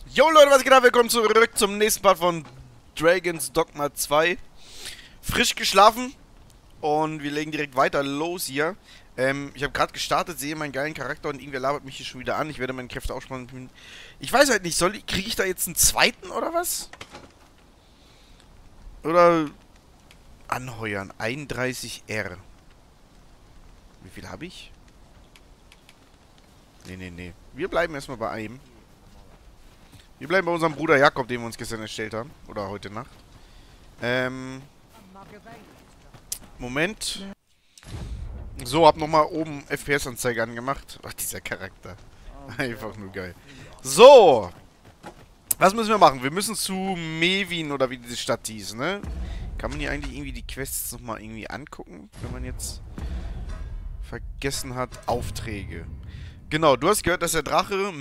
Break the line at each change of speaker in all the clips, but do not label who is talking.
Jo Leute, was geht ab? Willkommen zurück zum nächsten Part von Dragon's Dogma 2. Frisch geschlafen und wir legen direkt weiter los hier. Ich habe gerade gestartet, sehe meinen geilen Charakter und irgendwer labert mich hier schon wieder an. Ich werde meine Kräfte ausspannen. Ich weiß halt nicht, kriege ich da jetzt einen zweiten oder was? Oder anheuern, 31R. Wie viel habe ich? Nee. Wir bleiben erstmal bei einem. Wir bleiben bei unserem Bruder Jakob, den wir uns gestern erstellt haben. Oder heute Nacht. Moment. So, hab nochmal oben FPS-Anzeige angemacht. Ach, dieser Charakter. Einfach nur geil. So. Was müssen wir machen? Wir müssen zu Mevin, oder wie diese Stadt hieß, ne? Kann man hier eigentlich irgendwie die Quests nochmal irgendwie angucken? Wenn man jetzt vergessen hat, Aufträge. Genau, du hast gehört, dass der Drache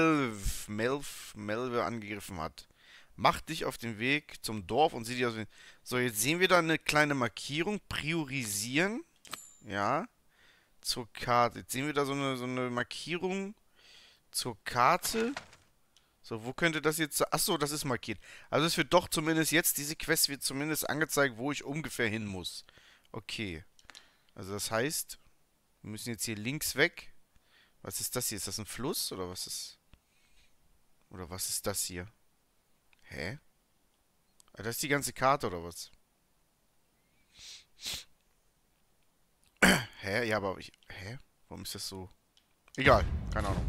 Melve angegriffen hat. Mach dich auf den Weg zum Dorf und sieh dich aus. So, jetzt sehen wir da eine kleine Markierung. Priorisieren. Ja. Zur Karte. Jetzt sehen wir da so eine Markierung zur Karte. So, wo könnte das jetzt sein? Achso, das ist markiert. Also es wird doch zumindest jetzt, diese Quest wird zumindest angezeigt, wo ich ungefähr hin muss. Okay. Also das heißt, wir müssen jetzt hier links weg. Was ist das hier? Ist das ein Fluss? Oder was ist... Oder was ist das hier? Hä? Ah, das ist die ganze Karte, oder was? Hä? Ja, aber ich... Hä? Warum ist das so? Egal. Keine Ahnung.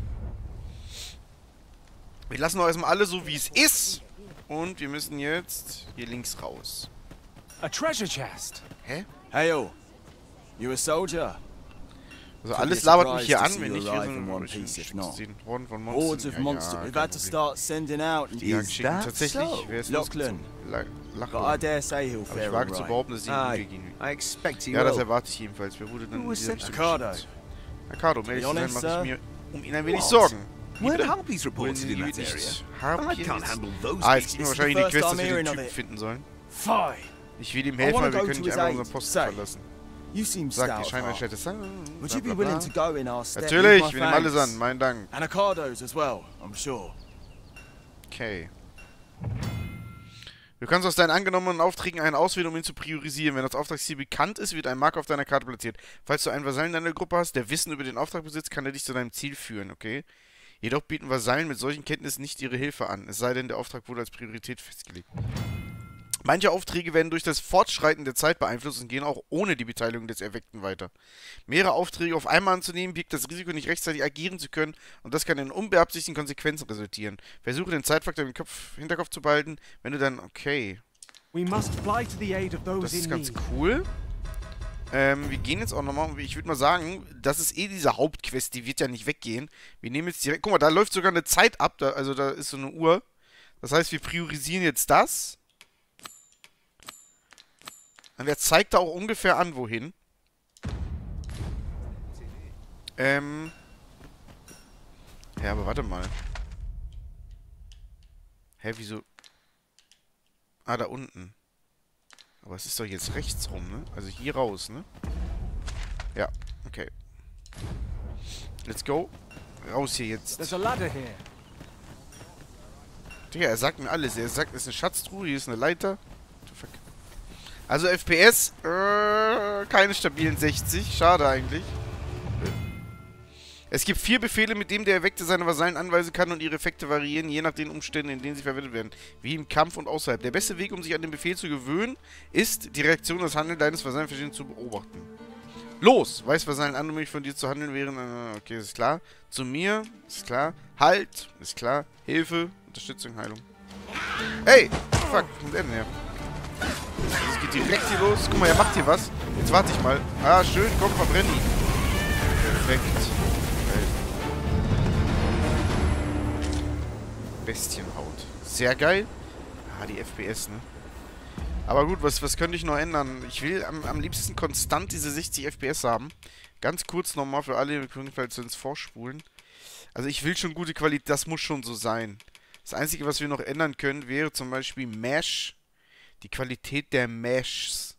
Wir lassen doch erstmal alle so, wie es ist. Und wir müssen jetzt hier links raus.
A treasure chest.
Hä?
Hey, oh. You a soldier?
Also alles labert mich hier an, wenn ich hier so einen Horden von
Hordes of monsters. We've had to start sending out.
Is that tatsächlich, wer ist
Lachlan. But I dare say he'll
Aber ich
fare
wage zu
alright.
behaupten, dass sie ihn gehen.
I expect he
Ja, das
will.
erwarte ich jedenfalls. Wer wurde dann in dieser Richtung
Ricardo.
geschickt? Ricardo, um ehrlich zu sein,
honest,
mache ich
sir?
mir um ihn ein wenig
What?
Sorgen.
Weren't
Bitte?
harpies reported in that area? I can't handle those
Jetzt kriegen wir
This is
wahrscheinlich
the
die Quest,
first
dass
I'm
wir den
hearing of
Typen
it.
finden sollen.
Fine.
Ich will ihm
I
helfen,
wanna
aber wir
go
können
to
nicht
his
einfach
aid.
unseren Posten
Say.
verlassen.
You seem
Sagt
stout.
die scheinbar
heart.
Städte.
Would you be willing to go in our step?
Natürlich,
With my
wir nehmen alles
thanks?
an. Mein Dank.
And Ricardo's as well, I'm sure.
Okay. Du kannst aus deinen angenommenen Aufträgen einen auswählen, um ihn zu priorisieren. Wenn das Auftragsziel bekannt ist, wird ein Marker auf deiner Karte platziert. Falls du einen Vasallen in deiner Gruppe hast, der Wissen über den Auftrag besitzt, kann er dich zu deinem Ziel führen, okay? Jedoch bieten Vasallen mit solchen Kenntnissen nicht ihre Hilfe an, es sei denn, der Auftrag wurde als Priorität festgelegt. Manche Aufträge werden durch das Fortschreiten der Zeit beeinflusst und gehen auch ohne die Beteiligung des Erweckten weiter. Mehrere Aufträge auf einmal anzunehmen, birgt das Risiko, nicht rechtzeitig agieren zu können, und das kann in unbeabsichtigten Konsequenzen resultieren. Versuche den Zeitfaktor im Hinterkopf zu behalten, wenn du dann... Okay,
We must fly to the aid of
das
those
ist
in
ganz
need.
cool. Wir gehen jetzt auch nochmal, ich würde mal sagen, das ist eh diese Hauptquest, die wird ja nicht weggehen. Wir nehmen jetzt direkt... Guck mal, da läuft sogar eine Zeit ab, also da ist so eine Uhr. Das heißt, wir priorisieren jetzt das. Und der zeigt da auch ungefähr an, wohin. Ja, aber warte mal. Hä, wieso? Ah, da unten. Aber es ist doch jetzt rechts rum, ne? Also hier raus, ne? Ja, okay. Let's go. Raus hier jetzt.
There's a ladder here.
Digga, er sagt mir alles. Er sagt, es ist eine Schatztruhe, hier ist eine Leiter. Fuck. Also FPS, keine stabilen 60. Schade eigentlich. Es gibt 4 Befehle, mit denen der Erweckte seine Vasallen anweisen kann, und ihre Effekte variieren, je nach den Umständen, in denen sie verwendet werden. Wie im Kampf und außerhalb. Der beste Weg, um sich an den Befehl zu gewöhnen, ist, die Reaktion und das Handeln deines Vasallen verschieden zu beobachten. Los! Weiß Vasallen an, um mich von dir zu handeln während... okay, ist klar. Zu mir, ist klar. Halt, ist klar. Hilfe, Unterstützung, Heilung. Ey! Fuck, wo kommt er denn her? Es geht direkt hier los. Guck mal, er macht hier was. Jetzt warte ich mal. Ah, schön, komm, verbrenn ihn. Perfekt. Bestienhaut. Sehr geil. Ah, die FPS, ne? Aber gut, was könnte ich noch ändern? Ich will am liebsten konstant diese 60 FPS haben. Ganz kurz nochmal für alle, wir können vielleicht ins Vorspulen. Also ich will schon gute Qualität, das muss schon so sein. Das Einzige, was wir noch ändern können, wäre zum Beispiel Mesh. Die Qualität der Meshs.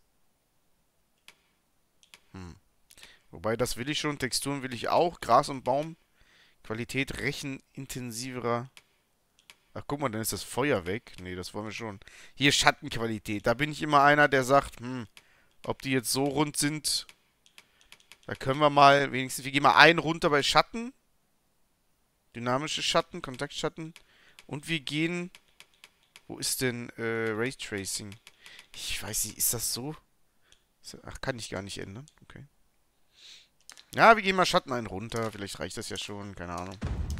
Wobei, das will ich schon. Texturen will ich auch. Gras und Baum. Qualität rechenintensiverer. Ach, guck mal, dann ist das Feuer weg. Nee, das wollen wir schon. Hier Schattenqualität. Da bin ich immer einer, der sagt, ob die jetzt so rund sind. Da können wir mal wenigstens, wir gehen mal einen runter bei Schatten. Dynamische Schatten, Kontaktschatten. Und wir gehen, wo ist denn Raytracing? Ich weiß nicht, ist das so? Ach, kann ich gar nicht ändern. Okay. Ja, wir gehen mal Schatten einen runter. Vielleicht reicht das ja schon, keine Ahnung.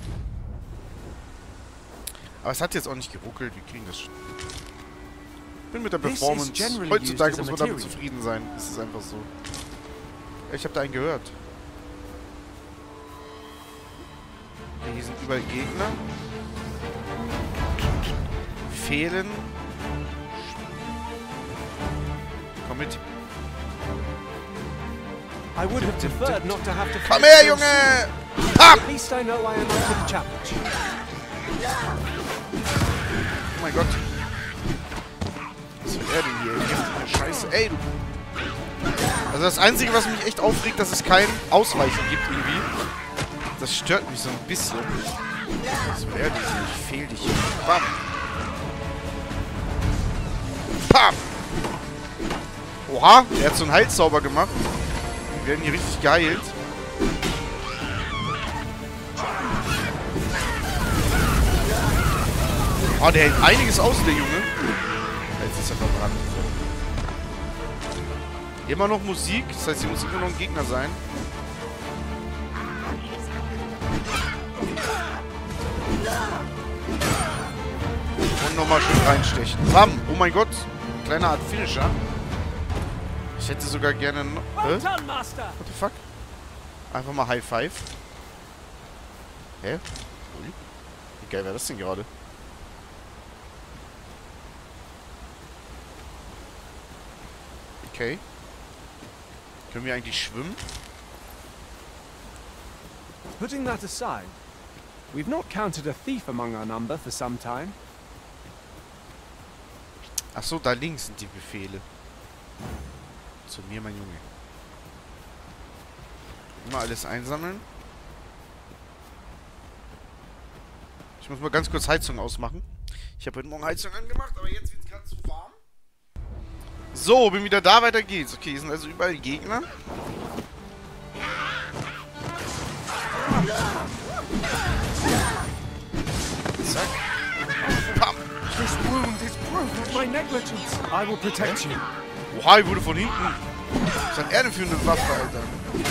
Aber es hat jetzt auch nicht geruckelt, wir kriegen das schon. Ich bin mit der Performance. Heutzutage muss man damit zufrieden sein. Das ist einfach so. Ich habe da einen gehört. Okay, hier sind überall Gegner. Fehlen. Komm mit. Komm her, Junge! Pam! Oh mein Gott. Was will er denn hier? Giftige Scheiße. Ey, du. Also das Einzige, was mich echt aufregt, dass es kein Ausweichen gibt irgendwie. Das stört mich so ein bisschen. Was will er denn hier? Ich fehl dich hier. Bam. Pam. Oha, der hat so einen Heilzauber gemacht. Wir werden hier richtig geheilt. Oh, der hält einiges aus, der Junge. Jetzt ist er verbrannt. Immer noch Musik. Das heißt, hier muss immer noch ein Gegner sein. Und nochmal schön reinstechen. Bam! Oh mein Gott. Kleine Art Finisher. Ich hätte sogar gerne noch... What the fuck? Einfach mal High Five. Hä? Ui. Wie geil war das denn gerade? Okay. Können wir eigentlich schwimmen?
Putting that aside, we've not counted a thief among our number for some time.
Ach so, da links sind die Befehle. Zu mir, mein Junge. Immer alles einsammeln. Ich muss mal ganz kurz Heizung ausmachen. Ich habe heute Morgen Heizung angemacht, aber jetzt wird es gerade zu warm. So, bin wieder da, weiter geht's. Okay, hier sind also überall Gegner. Zack. Pam.
This wound is proof of my negligence. I will protect you.
Oha, ich wurde von hinten. Was hat er denn für eine Waffe, Alter?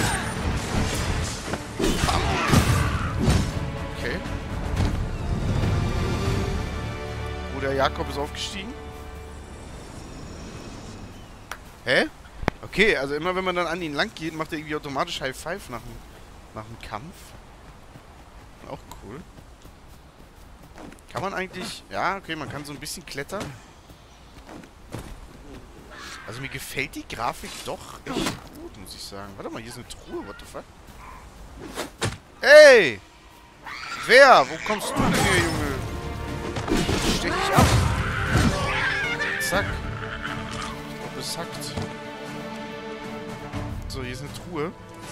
Pam. Okay. Bruder Jakob ist aufgestiegen. Hä? Okay, also immer wenn man dann an ihn lang geht, macht er irgendwie automatisch High Five nach dem Kampf. Auch cool. Kann man eigentlich... Ja, okay, man kann so ein bisschen klettern. Also mir gefällt die Grafik doch echt gut, muss ich sagen. Warte mal, hier ist eine Truhe, what the fuck? Ey! Wer? Wo kommst du denn her, Junge? Stech dich ab. Zack. Besackt. So, hier ist eine Truhe.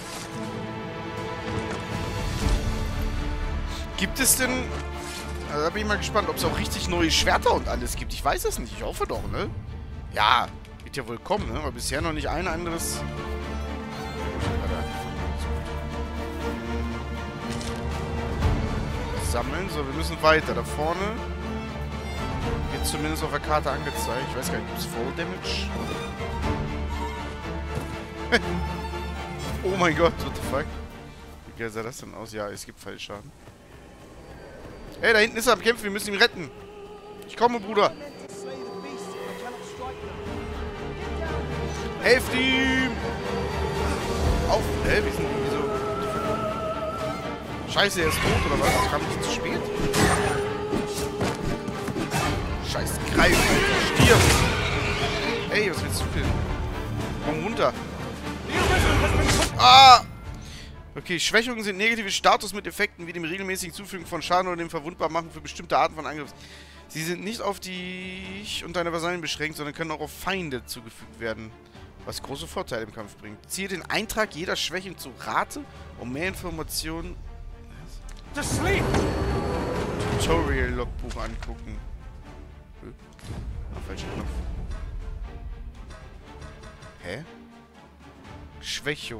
Gibt es denn... Also da bin ich mal gespannt, ob es auch richtig neue Schwerter und alles gibt. Ich weiß es nicht. Ich hoffe doch, ne? Ja, wird ja wohl kommen, ne? Aber bisher noch nicht ein anderes... Sammeln. So, wir müssen weiter. Da vorne wird zumindest auf der Karte angezeigt. Ich weiß gar nicht, gibt es Fall Damage? Oh mein Gott, what the fuck? Wie geil sah das denn aus? Ja, es gibt Fallschaden. Hey, da hinten ist er am Kämpfen, wir müssen ihn retten. Ich komme, Bruder. Helft ihm! Auf! Hä, wie sind die so? Scheiße, er ist tot, oder was? Das kam nicht zu spät. Scheiß Greif, Alter. Stirb! Ey, was willst du denn? Komm runter. Ah! Okay, Schwächungen sind negative Status mit Effekten wie dem regelmäßigen Zufügen von Schaden oder dem Verwundbarmachen für bestimmte Arten von Angriffs. Sie sind nicht auf dich und deine Vasallen beschränkt, sondern können auch auf Feinde zugefügt werden, was große Vorteile im Kampf bringt. Ziehe den Eintrag jeder Schwächen zu Rate, um mehr Informationen...
To sleep!
Tutorial-Logbuch angucken. Falscher Knopf. Hä? Schwächung.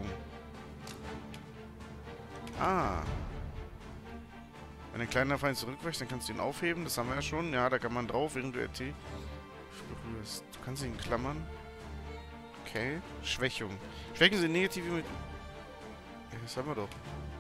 Ah. Wenn ein kleiner Feind zurückweicht, dann kannst du ihn aufheben. Das haben wir ja schon. Ja, da kann man drauf, während du RT berührst. Du kannst ihn klammern. Okay. Schwächung. Schwächen sind negative mit... Ja, das haben wir doch.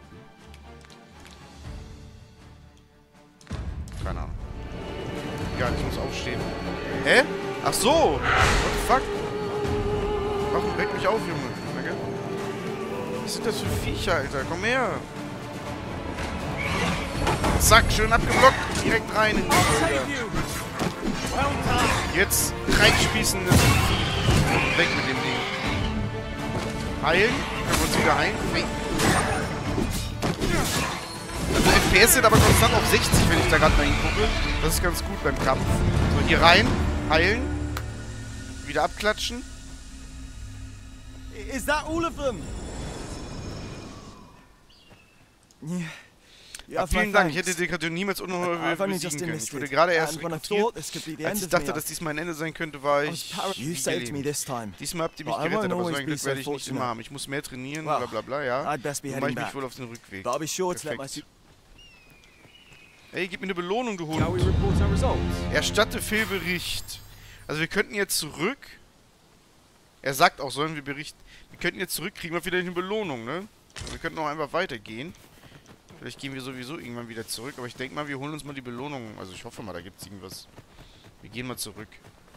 Keine Ahnung. Ja, ich muss aufstehen. Hä? Ach so! What the fuck? Warum weck mich auf, Junge? Danke. Was sind das für Viecher, Alter? Komm her! Zack, schön abgeblockt. Direkt rein in die Tür. Jetzt reinspießen. Weg mit dem Ding. Heilen. Können wir uns wieder heilen. Also FPS sind aber konstant auf 60, wenn ich da gerade mal hingucke. Das ist ganz gut beim Kampf. So, hier rein. Heilen. Wieder abklatschen.
Is that all of them? Yeah,
vielen Dank, ich hätte die Kreatur niemals unheuer besiegen können. Ich wurde gerade erst rekrutiert. Als ich dachte, dass dies mein Ende sein könnte, war ich Diesmal habt ihr mich gerettet, aber so ein Glück werde ich nicht immer haben. Ich muss mehr trainieren, bla bla bla, ja. Dann mache ich mich wohl auf den Rückweg. Perfekt. Ey, gib mir eine Belohnung, du Hund. Erstatte Fehlbericht. Also wir könnten jetzt zurück. Er sagt auch, sollen wir berichten. Wir könnten jetzt zurück, kriegen wir wieder eine Belohnung, ne? Wir könnten auch einfach weitergehen. Vielleicht gehen wir sowieso irgendwann wieder zurück. Aber ich denke mal, wir holen uns mal die Belohnung. Also ich hoffe mal, da gibt es irgendwas. Wir gehen mal zurück.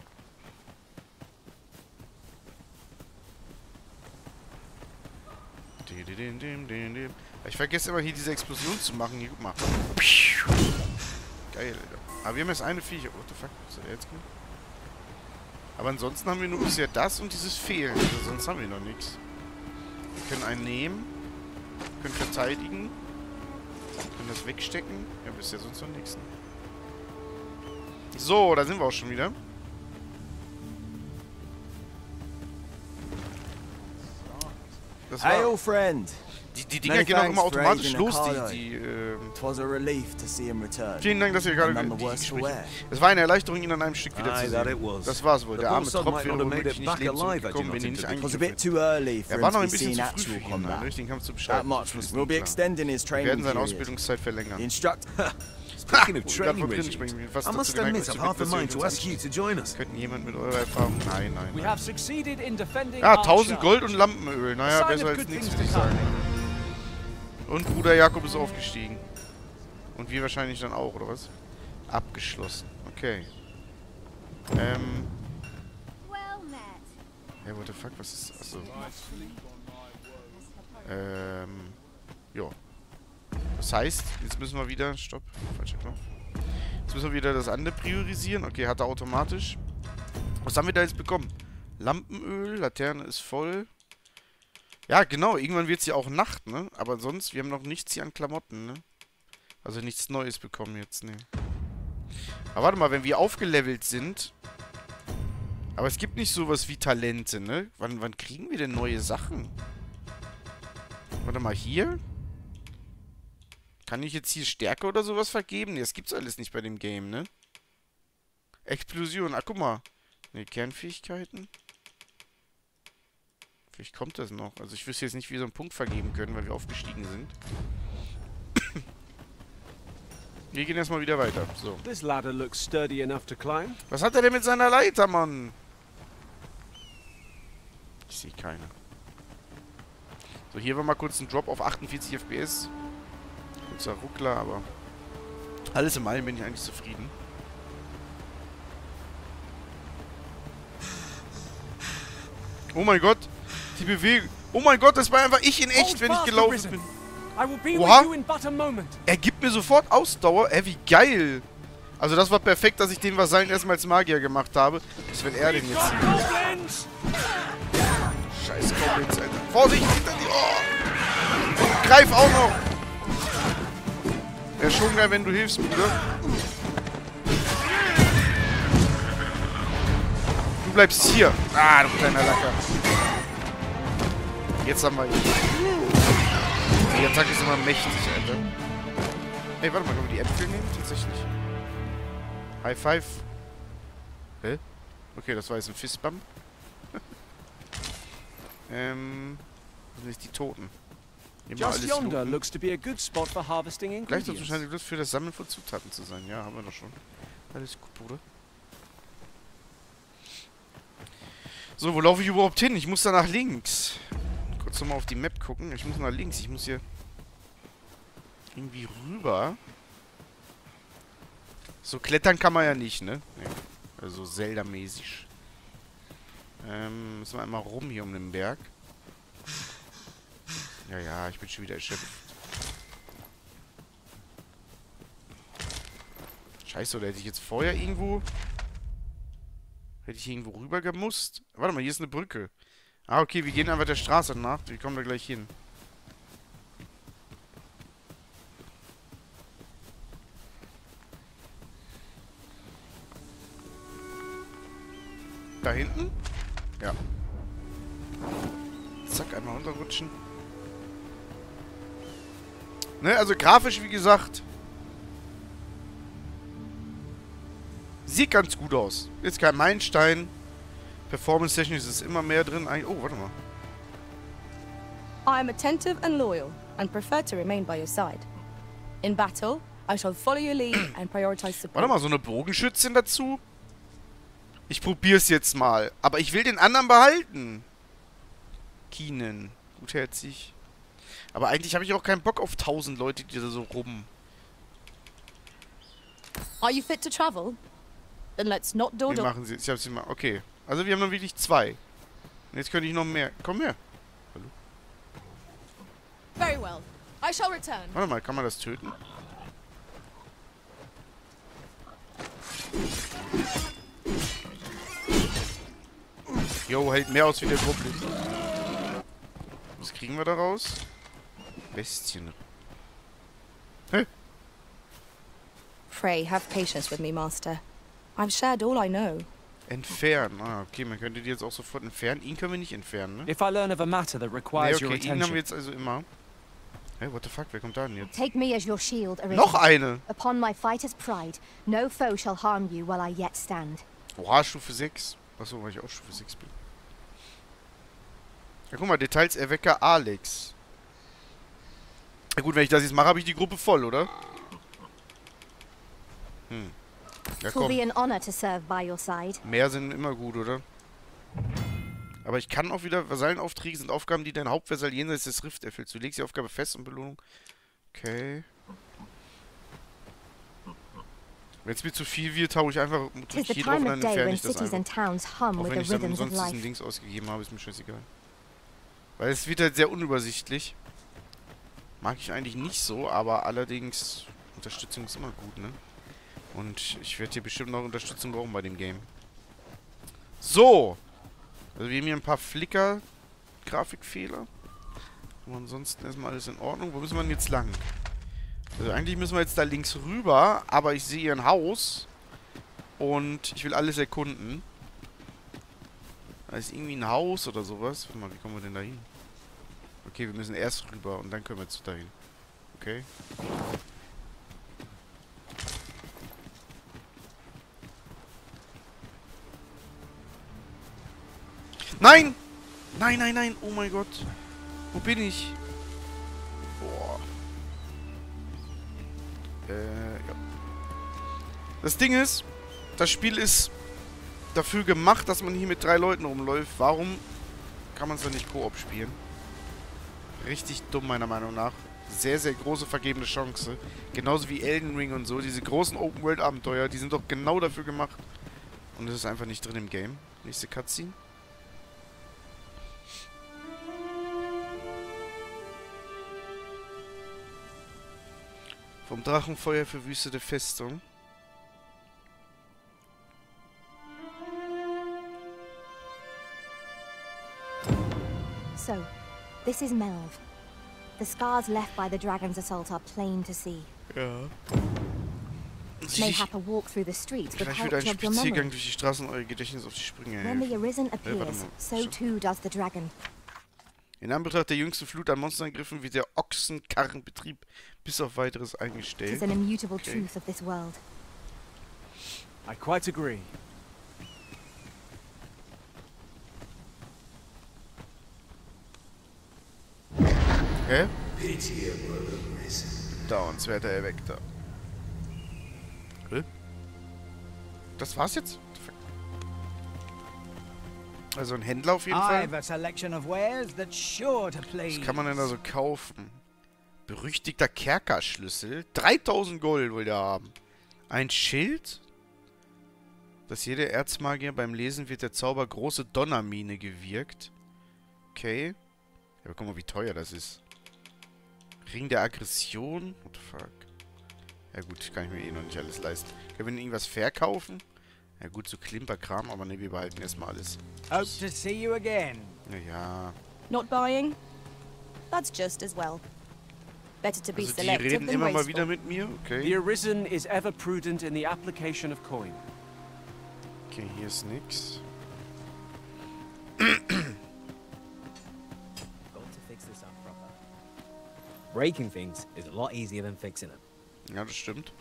Ich vergesse immer hier diese Explosion zu machen. Hier, guck mal. Geil, Alter. Aber wir haben jetzt eine Viecher. What the fuck? Was soll der jetzt gehen? Aber ansonsten haben wir nur bisher das und dieses Fehlen. Also sonst haben wir noch nichts. Wir können einen nehmen. Wir können verteidigen. Können das wegstecken. Ja, bisher sonst noch nichts. So, da sind wir auch schon wieder. Das war...
Hey, old friend.
Die Dinger gehen auch immer automatisch los, Vielen Dank, dass ihr gerade gesprochen. Es war eine Erleichterung, ihn an einem Stück wieder zu sehen. Das war's wohl. Der arme Tropf wäre womöglich nicht lebend zurückgekommen, wenn ihn nicht eingegriffen hätte. Er war noch ein bisschen zu früh für ihn, einen richtigen Kampf zu beschreiben. Wir werden seine Ausbildungszeit verlängern.
Speaking of training, Reggie, I must admit I've half a mind to ask you to join us.
Könnten jemand mit eurer Erfahrung... Nein. Ah, 1000 Gold und Lampenöl. Naja, besser als nichts, würde ich sagen. Und Bruder Jakob ist aufgestiegen. Und wir wahrscheinlich dann auch, oder was? Abgeschlossen. Okay. Hey, what the fuck, was ist... Achso. Jo. Das heißt, jetzt müssen wir wieder... Stopp. Falscher Knopf. Jetzt müssen wir wieder das andere priorisieren. Okay, hat er automatisch. Was haben wir da jetzt bekommen? Lampenöl, Laterne ist voll. Ja, genau. Irgendwann wird es ja auch Nacht, ne? Aber sonst, wir haben noch nichts hier an Klamotten, ne? Also nichts Neues bekommen jetzt, ne? Aber warte mal, wenn wir aufgelevelt sind... Aber es gibt nicht sowas wie Talente, ne? Wann kriegen wir denn neue Sachen? Warte mal, hier... Kann ich jetzt hier Stärke oder sowas vergeben? Ne, das gibt's alles nicht bei dem Game, ne? Explosion. Ah, guck mal. Ne, Kernfähigkeiten. Vielleicht kommt das noch. Also ich wüsste jetzt nicht, wie wir so einen Punkt vergeben können, weil wir aufgestiegen sind. Wir gehen erstmal wieder weiter. So. Was hat er denn mit seiner Leiter, Mann? Ich sehe keine. So, hier war mal kurz ein Drop auf 48 FPS. Kurzer Ruckler, aber alles im allem bin ich eigentlich zufrieden. Oh mein Gott, die Bewegung. Oh mein Gott, das war einfach ich in echt, wenn ich gelaufen bin. Oha, er gibt mir sofort Ausdauer. Wie geil. Also das war perfekt, dass ich den Vasallen erstmal als Magier gemacht habe. Was will er denn jetzt? Scheiß Goblins, Alter. Vorsicht, hinter dir. Oh. Greif auch noch. Wäre schon geil, wenn du hilfst, Bruder. Du bleibst hier. Ah, du kleiner Lacker. Jetzt haben wir ihn. Die Attacke ist immer mächtig, Alter. Ey, warte mal, können wir die Äpfel nehmen? Tatsächlich. High Five. Hä? Okay, das war jetzt ein Fistbump. Was sind jetzt die Toten?
Just yonder looks to be a good spot for harvesting ingredients.
Gleich wahrscheinlich das für das Sammeln von Zutaten zu sein. Ja, haben wir doch schon. Alles gut, Bruder. So, wo laufe ich überhaupt hin? Ich muss da nach links. Kurz nochmal auf die Map gucken. Ich muss nach links. Ich muss hier irgendwie rüber. So klettern kann man ja nicht, ne? Nee. Also Zelda-mäßig. Müssen wir einmal rum hier um den Berg. Ja, ich bin schon wieder erschöpft. Scheiße, oder hätte ich jetzt vorher irgendwo... Hätte ich irgendwo rüber gemusst? Warte mal, hier ist eine Brücke. Ah, okay, wir gehen einfach der Straße nach. Wir kommen da gleich hin. Da hinten? Ja. Zack, einmal runterrutschen. Ne, also grafisch, wie gesagt, sieht ganz gut aus. Ist kein Meilenstein. Performance-technisch ist es immer mehr drin. Oh, warte mal.
I am attentive and loyal, and prefer to remain by your side. In battle, I shall follow your lead and prioritize support.
Warte mal, so eine Bogenschützin dazu? Ich probier's jetzt mal. Aber ich will den anderen behalten. Keenan. Gutherzig. Aber eigentlich habe ich auch keinen Bock auf 1000 Leute, die da so rum...
Are you fit to travel? Then let's not dawdle.
Wie machen sie? Ich hab's immer. Okay. Also wir haben noch wirklich 2. Und jetzt könnte ich noch mehr. Komm her. Hallo.
Very well. I shall return.
Warte mal, kann man das töten? Jo, hält mehr aus wie der Gruppe. Was kriegen wir da raus? Bestien. Hä?
Pray, have patience with me, Master. I've shared all I know.
Entfernen. Ah, okay, man könnte die jetzt auch sofort entfernen. Ihn können wir nicht entfernen, ne?
If I learn of a matter that requires your
ihn haben wir
attention.
jetzt also immer. Hey, what the fuck? Wer kommt da denn jetzt?
Take me as your shield, Arisen.
Noch eine!
Upon my fighter's pride, no foe shall harm you while I yet stand.
Oha, Stufe 6. Achso, weil ich auch Stufe 6 bin. Ja, guck mal, Details-Erwecker Alex. Ja gut, wenn ich das jetzt mache, habe ich die Gruppe voll, oder? Ja, komm.
Be an honor to serve by your side.
Mehr sind immer gut, oder? Aber ich kann auch wieder... Vasallenaufträge sind Aufgaben, die dein Hauptvasall jenseits des Rift erfüllt. Du legst die Aufgabe fest und Belohnung. Okay. Wenn es mir zu viel wird, hau ich einfach hier drauf und dann entferne ich das einfach. Auch wenn ich dann umsonst diesen Dings ausgegeben habe, ist mir scheißegal. Weil es wird halt sehr unübersichtlich. Mag ich eigentlich nicht so, aber allerdings... Unterstützung ist immer gut, ne? Und ich werde hier bestimmt noch Unterstützung brauchen bei dem Game. So! Also wir haben hier ein paar Flicker-Grafikfehler. Aber ansonsten erstmal alles in Ordnung. Wo müssen wir denn jetzt lang? Also eigentlich müssen wir jetzt da links rüber, aber ich sehe hier ein Haus. Und ich will alles erkunden. Da ist irgendwie ein Haus oder sowas. Warte mal, wie kommen wir denn da hin? Okay, wir müssen erst rüber und dann können wir jetzt dahin. Okay. Nein! Nein, nein, nein! Oh mein Gott! Wo bin ich? Boah. Ja. Das Ding ist, das Spiel ist dafür gemacht, dass man hier mit 3 Leuten rumläuft. Warum kann man es dann nicht Koop spielen? Richtig dumm, meiner Meinung nach. Sehr, sehr große vergebene Chance. Genauso wie Elden Ring und so. Diese großen Open-World-Abenteuer, die sind doch genau dafür gemacht. Und das ist einfach nicht drin im Game. Nächste Cutscene. Vom Drachenfeuer verwüstete Festung.
So, this is Melve. The scars left by the dragon's assault are plain to see.
Ja.
Mayhap a walk through the streets would
Vielleicht
help
wird ein
jog your
Spaziergang
memory.
durch die Straßen euer Gedächtnis auf die Sprünge
When the
helfen.
Arisen appears, so too does the dragon.
In Anbetracht der jüngsten Flut an Monsterangriffen wird der Ochsenkarrenbetrieb bis auf weiteres eingestellt.
It's an immutable truth of this world.
I quite agree.
Okay. Dauernswerter Erweckter. Das war's jetzt? Also ein Händler auf jeden Fall. Was kann man denn da so kaufen? Berüchtigter Kerkerschlüssel. 3000 Gold will der haben. Ein Schild. Dass jeder Erzmagier beim Lesen wird der Zauber große Donnermine gewirkt. Okay. Ja, guck mal, wie teuer das ist. Ring der Aggression. What the fuck? Ja gut, kann ich mir eh noch nicht alles leisten. Können wir irgendwas verkaufen? Ja gut, so Klimperkram, aber ne, wir behalten erstmal alles.
Hope to see you again.
Ja.
Not buying? That's just as well. Better to be
Also die
selective
reden
than
immer mal
wasteful.
wieder mit mir, okay.
The Arisen is ever prudent in the application of coin.
Okay, hier ist nix.
Breaking things is a lot easier than fixing them.
Ja, das stimmt.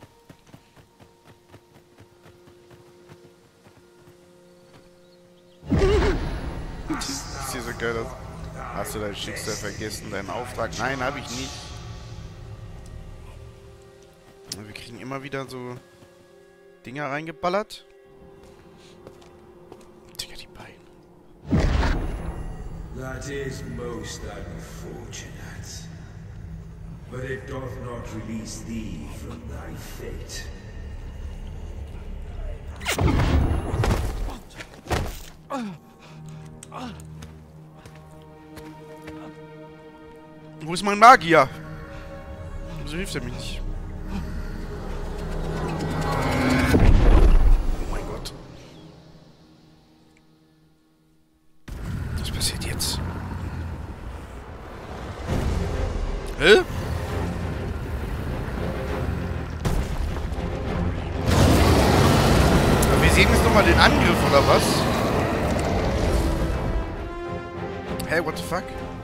Das sieht so geil aus. Hast du dein Schicksal vergessen, deinen Auftrag? Nein, habe ich nicht. Wir kriegen immer wieder so Dinger reingeballert. Digga, die Beine.
That is most unfortunate. But it doth not release thee from thy fate.
Wo ist mein Magier? Wieso hilft er mir nicht? Oh mein Gott. Was passiert jetzt? Hä? Aber wir sehen jetzt nochmal den Angriff, oder was? Hey, what the fuck?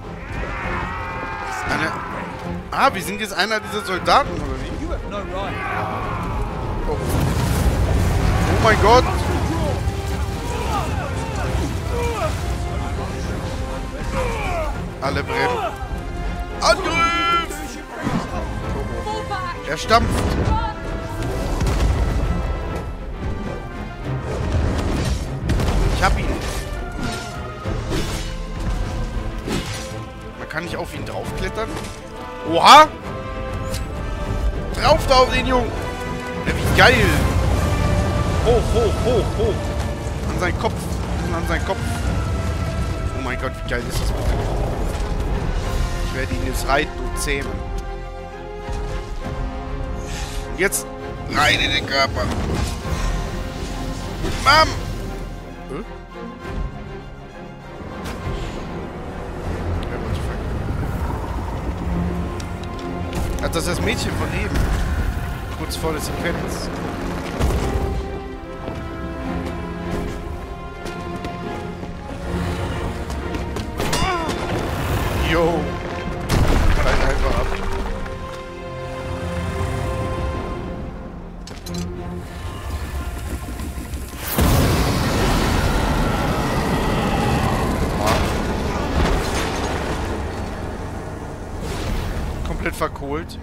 Wir sind jetzt einer dieser Soldaten, oder wie? Oh, oh mein Gott! Alle brennen. Angriff! Er stampft. Ich hab ihn. Man kann nicht auf ihn draufklettern. Oha! Drauf da auf den Jungen! Ja, wie geil! Hoch, hoch, hoch, hoch! An seinen Kopf! An seinen Kopf! Oh mein Gott, wie geil ist das bitte? Ich werde ihn jetzt reiten und zähmen. Und jetzt rein in den Körper! Bam! Ach, das ist das Mädchen von eben. Kurz vor der Sequenz. Jo. Halt einfach ab. Komplett verkohlt.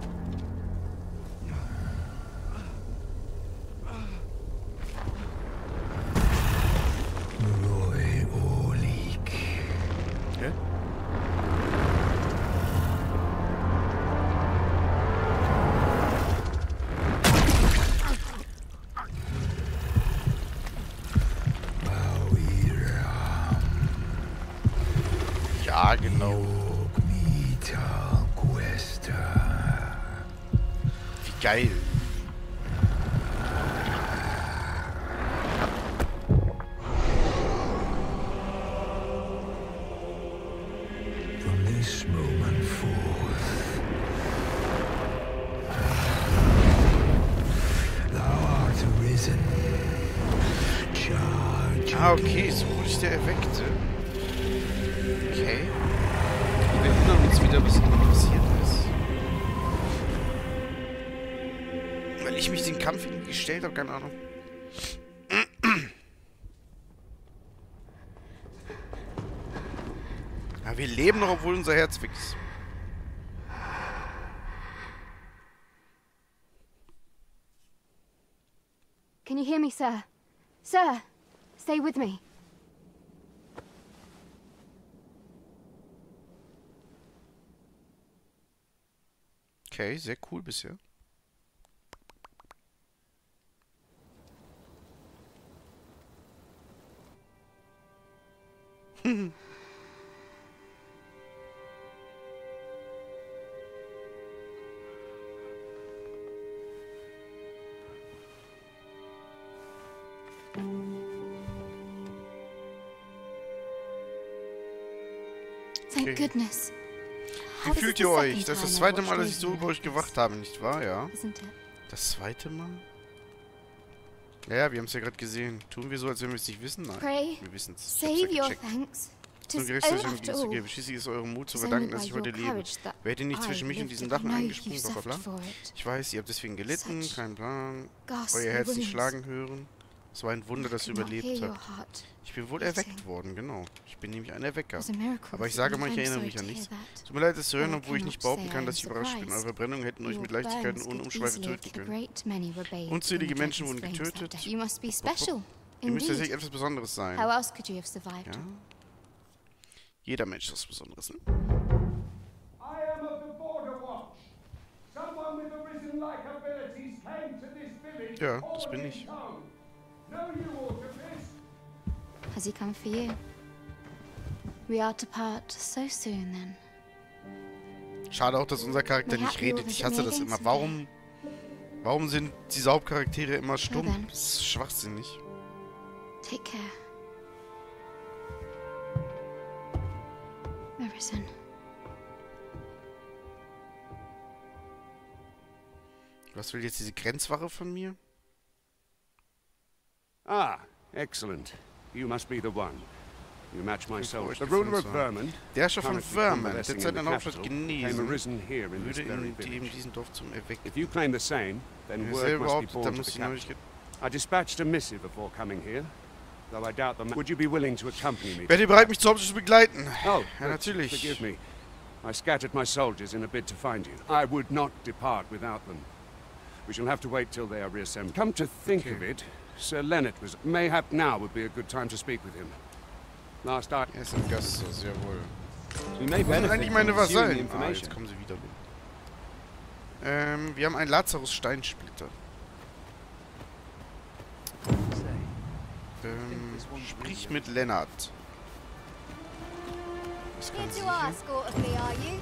Ja, genau. Wie geil.
From this moment forth, thou art arisen. Charge.
Ah, okay, so wurde ich der Erweckte. Okay. wieder, was passiert ist. Weil ich mich den Kampf irgendwie gestellt habe, keine Ahnung. Ja, wir leben noch, obwohl unser Herz weg ist.
Can you hear me, sir? Sir, stay with me.
Okay, sehr cool bisher.
Thank goodness.
Wie fühlt ihr euch? Das ist das zweite Mal, dass ich so über euch gewacht habe, nicht wahr? Ja. Das zweite Mal? Ja, wir haben es ja gerade gesehen. Tun wir so, als wenn wir es nicht wissen? Nein, wir wissen es.
Save your thanks.
Nun gerechnet zu geben. Schließlich ist eurem Mut zu verdanken, dass ich heute lebe. Wer hätte nicht zwischen mich und diesen Drachen eingesprungen, bla bla bla. Ich weiß, ihr habt deswegen gelitten, kein Plan. Euer Herz nicht schlagen hören. Es war ein Wunder, dass ihr überlebt habt. Ich bin wohl erweckt worden, genau. Ich bin nämlich ein Erwecker. Aber ich sage mal, ich erinnere mich an nichts. Tut mir leid, es zu hören, obwohl ich nicht behaupten kann, dass ich überrascht bin. Eure Verbrennungen hätten euch mit Leichtigkeit und ohne Umschweife töten können. Unzählige Menschen wurden getötet. Ihr müsst tatsächlich etwas Besonderes sein. Ja? Jeder Mensch ist was Besonderes, ne? Ja, das bin ich.
Has he come for you? We are to part so soon then.
Schade auch, dass unser Charakter nicht redet. Ich hasse das immer. Warum sind diese Hauptcharaktere immer stumm? Das ist schwachsinnig.
Take care. Marison.
Was will jetzt diese Grenzwache von mir?
Ah, excellent. You must be the one. You match my soul. The ruler of Vermund,
der Herrscher von Vermund, der seine Hauptstadt genesen, würde in diesem Dorf zum Erwecken.
If you claim the same, then word must be borne to the capital. I dispatched a missive before coming here, though I doubt the. Would you be willing to accompany me?
Wärt ihr bereit, mich zur Hauptstadt zu begleiten?
Oh,
ja, natürlich.
Forgive me. I scattered my soldiers in a bid to find you. I would not depart without them. We shall have to wait till they are reassembled. Come to think of it, Sir Leonard was... Mayhap now would be a good time to speak with him. Last I...
Er ist im Gasthaus, jawohl.
Das
sind eigentlich meine Vasallen. Ah, jetzt kommen sie wieder. Wir haben einen Lazarus-Steinsplitter. Sprich mit Lennart. Was kann sie hier?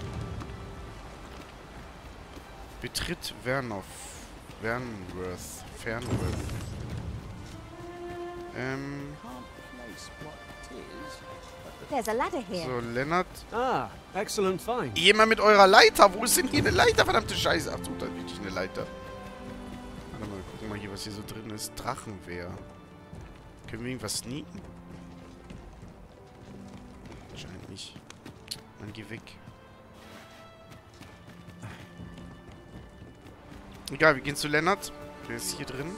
Betritt Fernworth. So, Lennart.
Ah, excellent find.
Jemand mit eurer Leiter. Wo ist denn hier eine Leiter? Verdammte Scheiße. Ach so, da ist wirklich eine Leiter. Warte mal, gucken wir mal hier, was hier so drin ist. Drachenwehr. Können wir irgendwas sneaken? Wahrscheinlich nicht. Dann geh weg. Egal, wir gehen zu Lennart. Der ist hier drin.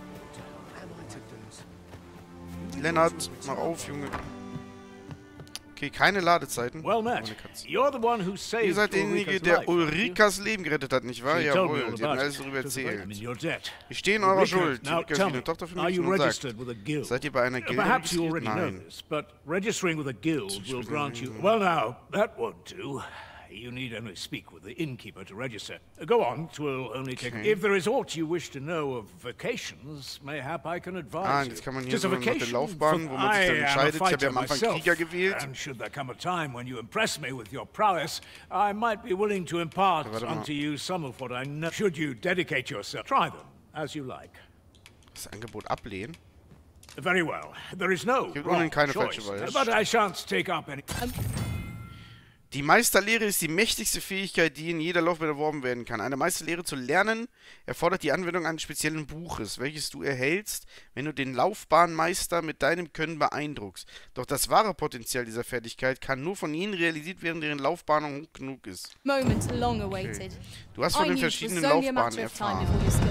Lennart, mach auf, Junge. Okay, keine Ladezeiten.
Well met. You're the one who saved
Ihr seid derjenige, der Ulrikas Leben gerettet hat, nicht wahr? Jawohl, sie haben alles darüber erzählt. Wir stehen eurer Schuld. Ulrika ist wie eine Tochter für mich und sagt, seid ihr bei einer Gilde registriert? Nein.
But registering with a guild will grant you... Well now, that won't do. You need only speak with the innkeeper to register. Go on, 'twill only take... If there is aught you wish to know of vacations, mayhap I can advise you.
Jetzt kann man hier so nach der Laufbahn, wo man sich dann entscheidet. Ich habe ja am Anfang Krieger gewählt.
And should there come a time when you impress me with your prowess, I might be willing to impart unto you some of what I know. Should you dedicate yourself, try them, as you like.
Das Angebot ablehnen?
Very well. There is no wrong choice, but I shan't take up any...
Die Meisterlehre ist die mächtigste Fähigkeit, die in jeder Laufbahn erworben werden kann. Eine Meisterlehre zu lernen erfordert die Anwendung eines speziellen Buches, welches du erhältst, wenn du den Laufbahnmeister mit deinem Können beeindruckst. Doch das wahre Potenzial dieser Fertigkeit kann nur von jenen realisiert werden, deren Laufbahn hoch genug ist.
Moment long awaited.
Du hast von den verschiedenen Laufbahnen erfahren.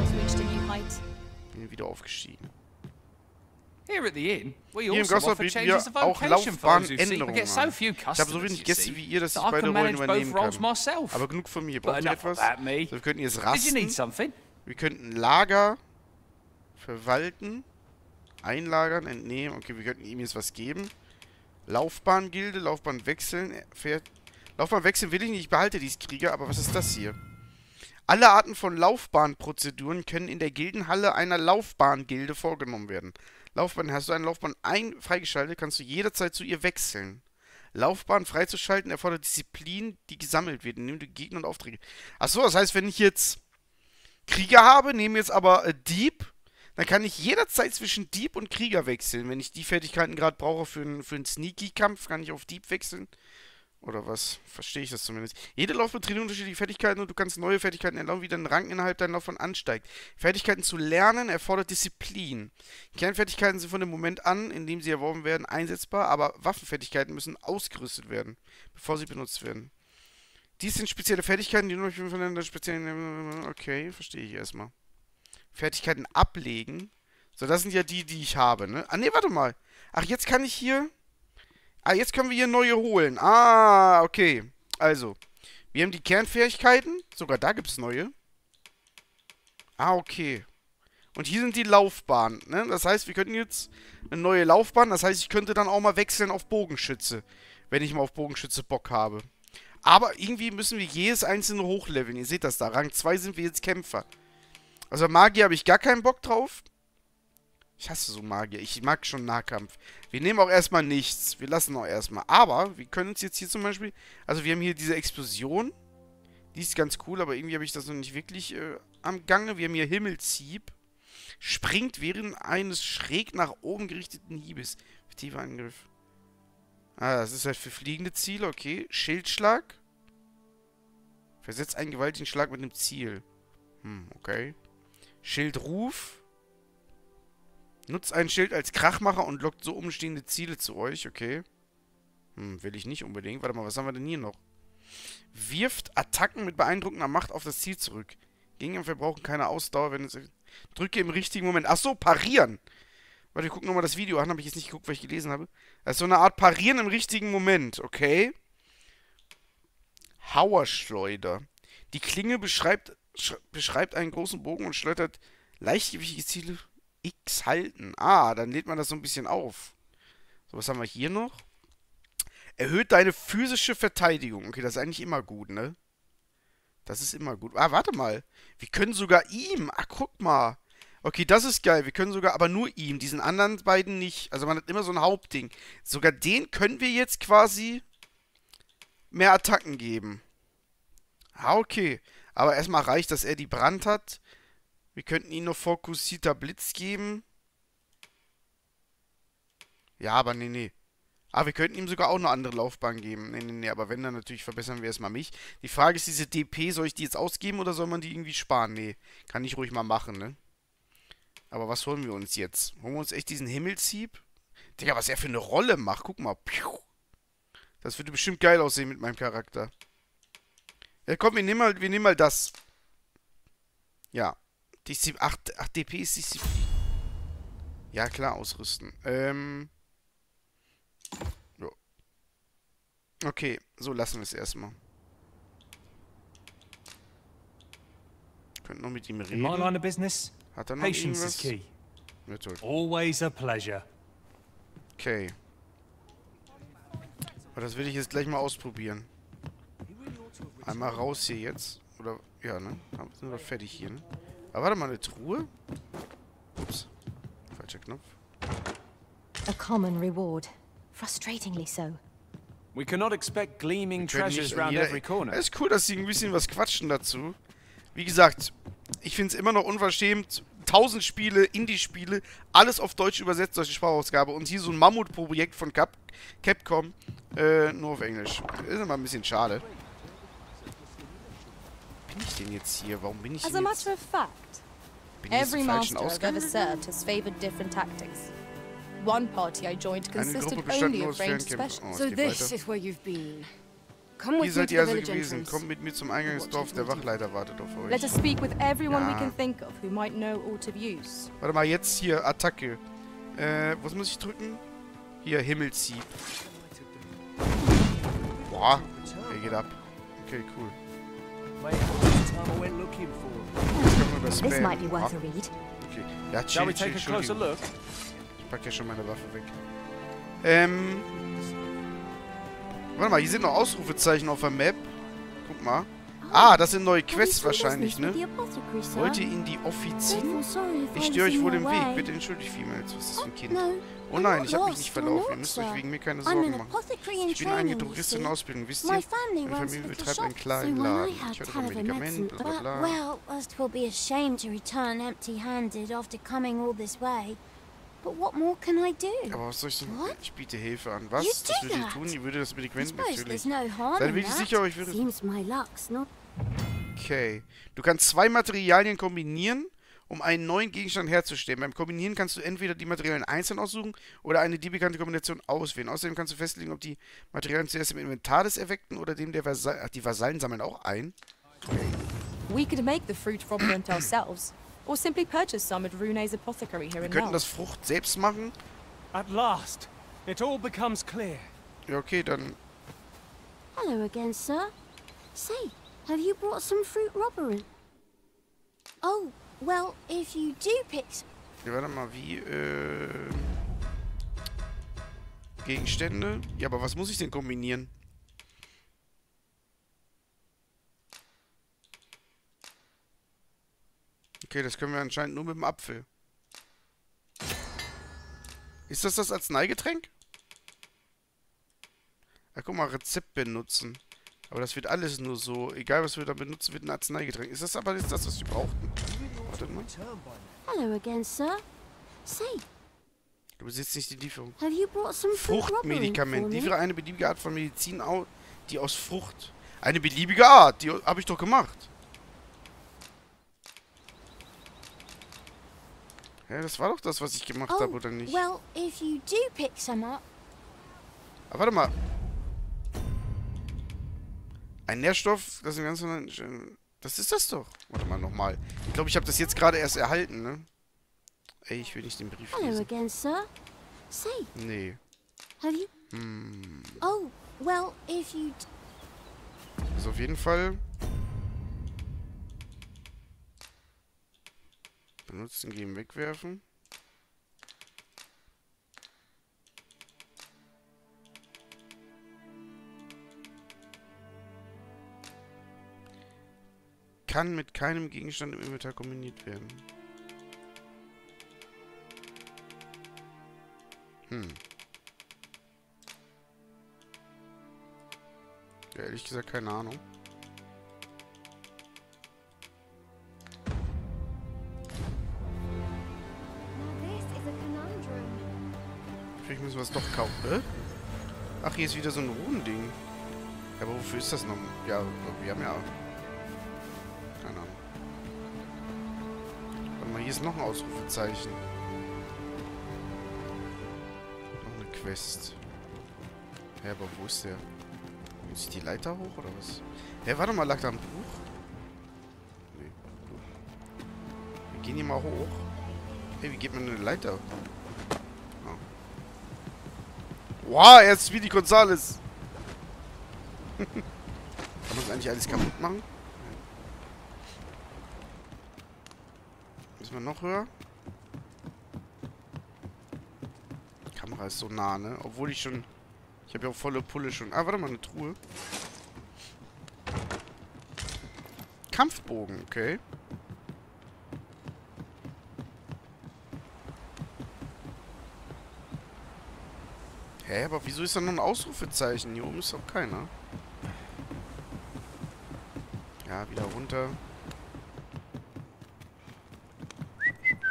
Bin wieder aufgestiegen.
Here at the inn, we
Hier im
also
Gasthaus
offer
bieten
changes
wir
of
auch
vocation for those who seek. We
Laufbahnänderungen
get so
an.
few
Ich habe so
customers,
wenig
you
Gäste
see,
wie ihr, dass ich
that I
beide
can
Rollen
manage
übernehmen
both roles
kann.
myself.
Aber genug von mir.
But
Braucht ihr
enough
etwas?
about me.
So, wir könnten jetzt
Did you need
rasten.
something?
Wir könnten Lager verwalten, einlagern, entnehmen. Okay, wir könnten ihm jetzt was geben. Laufbahngilde, Laufbahn wechseln. Laufbahn wechseln will ich nicht, ich behalte dies Krieger, aber was ist das hier? Alle Arten von Laufbahnprozeduren können in der Gildenhalle einer Laufbahngilde vorgenommen werden. Laufbahn, hast du eine Laufbahn freigeschaltet, kannst du jederzeit zu ihr wechseln. Laufbahn freizuschalten erfordert Disziplin, die gesammelt wird, indem du Gegner und Aufträge... Achso, das heißt, wenn ich jetzt Krieger habe, nehme jetzt aber Dieb, dann kann ich jederzeit zwischen Dieb und Krieger wechseln. Wenn ich die Fertigkeiten gerade brauche für einen Sneaky-Kampf, kann ich auf Dieb wechseln. Oder was? Verstehe ich das zumindest. Jede Laufbahn trainiert unterschiedliche Fertigkeiten und du kannst neue Fertigkeiten erlernen, wie dein Rang innerhalb deiner Laufbahn ansteigt. Fertigkeiten zu lernen erfordert Disziplin. Kernfertigkeiten sind von dem Moment an, in dem sie erworben werden, einsetzbar, aber Waffenfertigkeiten müssen ausgerüstet werden, bevor sie benutzt werden. Dies sind spezielle Fertigkeiten, die nur voneinander speziellen... Okay, verstehe ich erstmal. Fertigkeiten ablegen. So, das sind ja die ich habe, ne? Ah, ne, warte mal. Ach, jetzt kann ich hier... Ah, jetzt können wir hier neue holen. Ah, okay. Also, wir haben die Kernfähigkeiten. Sogar da gibt es neue. Ah, okay. Und hier sind die Laufbahnen, ne? Das heißt, wir könnten jetzt eine neue Laufbahn. Das heißt, ich könnte dann auch mal wechseln auf Bogenschütze. Wenn ich mal auf Bogenschütze Bock habe. Aber irgendwie müssen wir jedes einzelne hochleveln. Ihr seht das da. Rang 2 sind wir jetzt Kämpfer. Also Magier habe ich gar keinen Bock drauf. Ich hasse so Magier. Ich mag schon Nahkampf. Wir nehmen auch erstmal nichts. Wir lassen auch erstmal. Aber wir können uns jetzt hier zum Beispiel... Also wir haben hier diese Explosion. Die ist ganz cool, aber irgendwie habe ich das noch nicht wirklich am Gange. Wir haben hier Himmelshieb. Springt während eines schräg nach oben gerichteten Hiebes. Tiefer Angriff. Ah, das ist halt für fliegende Ziele. Okay. Schildschlag. Versetzt einen gewaltigen Schlag mit einem Ziel. Okay. Schildruf. Nutzt ein Schild als Krachmacher und lockt so umstehende Ziele zu euch. Okay. Will ich nicht unbedingt. Warte mal, was haben wir denn hier noch? Wirft Attacken mit beeindruckender Macht auf das Ziel zurück. Gegner verbrauchen keine Ausdauer, wenn es... Drücke im richtigen Moment. Achso, parieren. Warte, wir gucken nochmal das Video an. Habe ich jetzt nicht geguckt, weil ich gelesen habe. Das ist so eine Art Parieren im richtigen Moment. Okay. Hauerschleuder. Die Klinge beschreibt einen großen Bogen und schleudert leichtgewichtige Ziele... X halten. Ah, dann lädt man das so ein bisschen auf. So, was haben wir hier noch? Erhöht deine physische Verteidigung. Okay, das ist eigentlich immer gut, ne? Das ist immer gut. Ah, warte mal. Wir können sogar ihm. Ach, guck mal. Okay, das ist geil. Wir können sogar, aber nur ihm. Diesen anderen beiden nicht. Also man hat immer so ein Hauptding. Sogar den können wir jetzt quasi mehr Attacken geben. Ah, okay. Aber erstmal reicht, dass er die Brand hat. Wir könnten ihm noch fokussierter Blitz geben. Ja, aber nee. Ah, wir könnten ihm sogar auch eine andere Laufbahn geben. Nee, aber wenn, dann natürlich verbessern wir erstmal mich. Die Frage ist, diese DP, soll ich die jetzt ausgeben oder soll man die irgendwie sparen? Nee, kann ich ruhig mal machen, ne? Aber was holen wir uns jetzt? Holen wir uns echt diesen Himmelshieb? Digga, was er für eine Rolle macht. Guck mal. Das würde bestimmt geil aussehen mit meinem Charakter. Ja, komm, wir nehmen mal das. Ja. 8 DP ist Disziplin. Ja, klar, ausrüsten. Jo. Okay, so lassen wir es erstmal. Könnten noch mit ihm reden.
In my line of business,
hat er noch
patience
irgendwas?
is key.
Ja, toll.
Always a pleasure.
Okay. Aber das will ich jetzt gleich mal ausprobieren. Einmal raus hier jetzt. Oder, ja, ne? Sind wir fertig hier, ne? Aber warte mal, eine Truhe? Ups. Falscher Knopf.
A common reward. Frustratingly so.
We cannot expect gleaming treasures round every corner.
Es ist cool, dass sie ein bisschen was quatschen dazu. Wie gesagt, ich finde es immer noch unverschämt, 1000 Spiele, Indie-Spiele, alles auf Deutsch übersetzt, solche Sprachausgabe. Und hier so ein Mammutprojekt von Capcom, nur auf Englisch. Ist immer ein bisschen schade. Bin ich denn jetzt hier? Warum bin ich denn
As a matter of fact, every master I've ever served has favored different tactics. One party I joined consisted only of ranged specials.
So this is where you've been. Come
Hier seid ihr also gewesen. Kommt mit mir zum Eingangsdorf. Der Wachleiter wartet auf euch.
Let us speak with everyone we can think of who might know aught of use.
Warte mal, jetzt hier Attacke. Was muss ich drücken? Hier, Himmelsieb. Boah, er geht ab. Okay, cool.
This might be worth a read.
Okay, ja, chill. Ich pack ja schon meine Waffe weg. Warte mal, hier sind noch Ausrufezeichen auf der Map. Guck mal. Ah, das sind neue Quests wahrscheinlich, ne? Wollt ihr in die Offizin? Ich stehe euch wohl im Weg. Bitte entschuldigt vielmals. Was ist das für ein Kind? Oh nein, ich habe mich nicht verlaufen. Ihr müsst euch wegen mir keine Sorgen machen. Ich bin eine Drogistin in Ausbildung, wisst ihr? Meine Familie betreibt einen kleinen Laden. Ich hatte von Medikamenten, bla bla bla.
Well, it will be a shame to return empty-handed after coming all this way. But what more can I do?
Aber was soll ich so? Ich biete Hilfe an. Was? Das würde ich tun? Ihr würdet das Medikament natürlich. Seid wirklich sicher, ich würde... Okay. Du kannst 2 Materialien kombinieren, um einen neuen Gegenstand herzustellen. Beim Kombinieren kannst du entweder die Materialien einzeln aussuchen oder eine dir bekannte Kombination auswählen. Außerdem kannst du festlegen, ob die Materialien zuerst im Inventar des Erweckten oder dem der Vasallen... Ach, die Vasallen sammeln auch ein. Okay.
We could make the fruit fraudulent ourselves. Or simply purchase some at Rune's apothecary here in
Wir könnten das Frucht selbst machen.
At last, it all becomes clear.
Ja, okay, dann.
Hello again, sir. Say, have you brought some fruit robbery? Oh, well, if you do pick.
Ja, warte mal, wie, Gegenstände? Ja, aber was muss ich denn kombinieren? Okay, das können wir anscheinend nur mit dem Apfel. Ist das Arzneigetränk? Ja, guck mal, Rezept benutzen. Aber das wird alles nur so. Egal, was wir da benutzen, wird ein Arzneigetränk. Ist das aber jetzt das, was wir brauchten? Warte mal.
Hello again, sir. Say.
Du besitzt nicht die Lieferung.
Have you brought some
Fruchtmedikament. Liefere eine beliebige Art von Medizin, die aus Frucht. Eine beliebige Art? Die habe ich doch gemacht. Ja, das war doch das, was ich gemacht habe, oder nicht?
Well, if you do pick some up.
Aber warte mal. Ein Nährstoff, das ist ein ganz... Das ist das doch. Warte mal, nochmal. Ich glaube, ich habe das jetzt gerade erst erhalten, ne? Ey, ich will nicht den Brief lesen.
Hello again, sir. Say.
Nee.
Have you... Oh, well, if you...
Also auf jeden Fall... Benutzen, geben, wegwerfen. Kann mit keinem Gegenstand im Inventar kombiniert werden. Ja, ehrlich gesagt, keine Ahnung. Vielleicht müssen wir es doch kaufen. Ach, hier ist wieder so ein Runending. Ja, aber wofür ist das noch? Ja, wir haben ja... Keine Ahnung. Warte mal, hier ist noch ein Ausrufezeichen. Noch eine Quest. Ja, aber wo ist der? Muss ich die Leiter hoch oder was? Ja, warte mal, lag da ein Buch? Nee. Wir gehen hier mal hoch. Hey, wie geht man eine Leiter? Wow, er ist Speedy Gonzales. Kann man das eigentlich alles kaputt machen? Müssen wir noch höher? Die Kamera ist so nah, ne? Obwohl ich schon... Ich habe ja auch volle Pulle schon. Ah, warte mal, eine Truhe. Kampfbogen, okay. Hä, aber wieso ist da noch ein Ausrufezeichen? Hier oben ist doch keiner. Ja, wieder runter.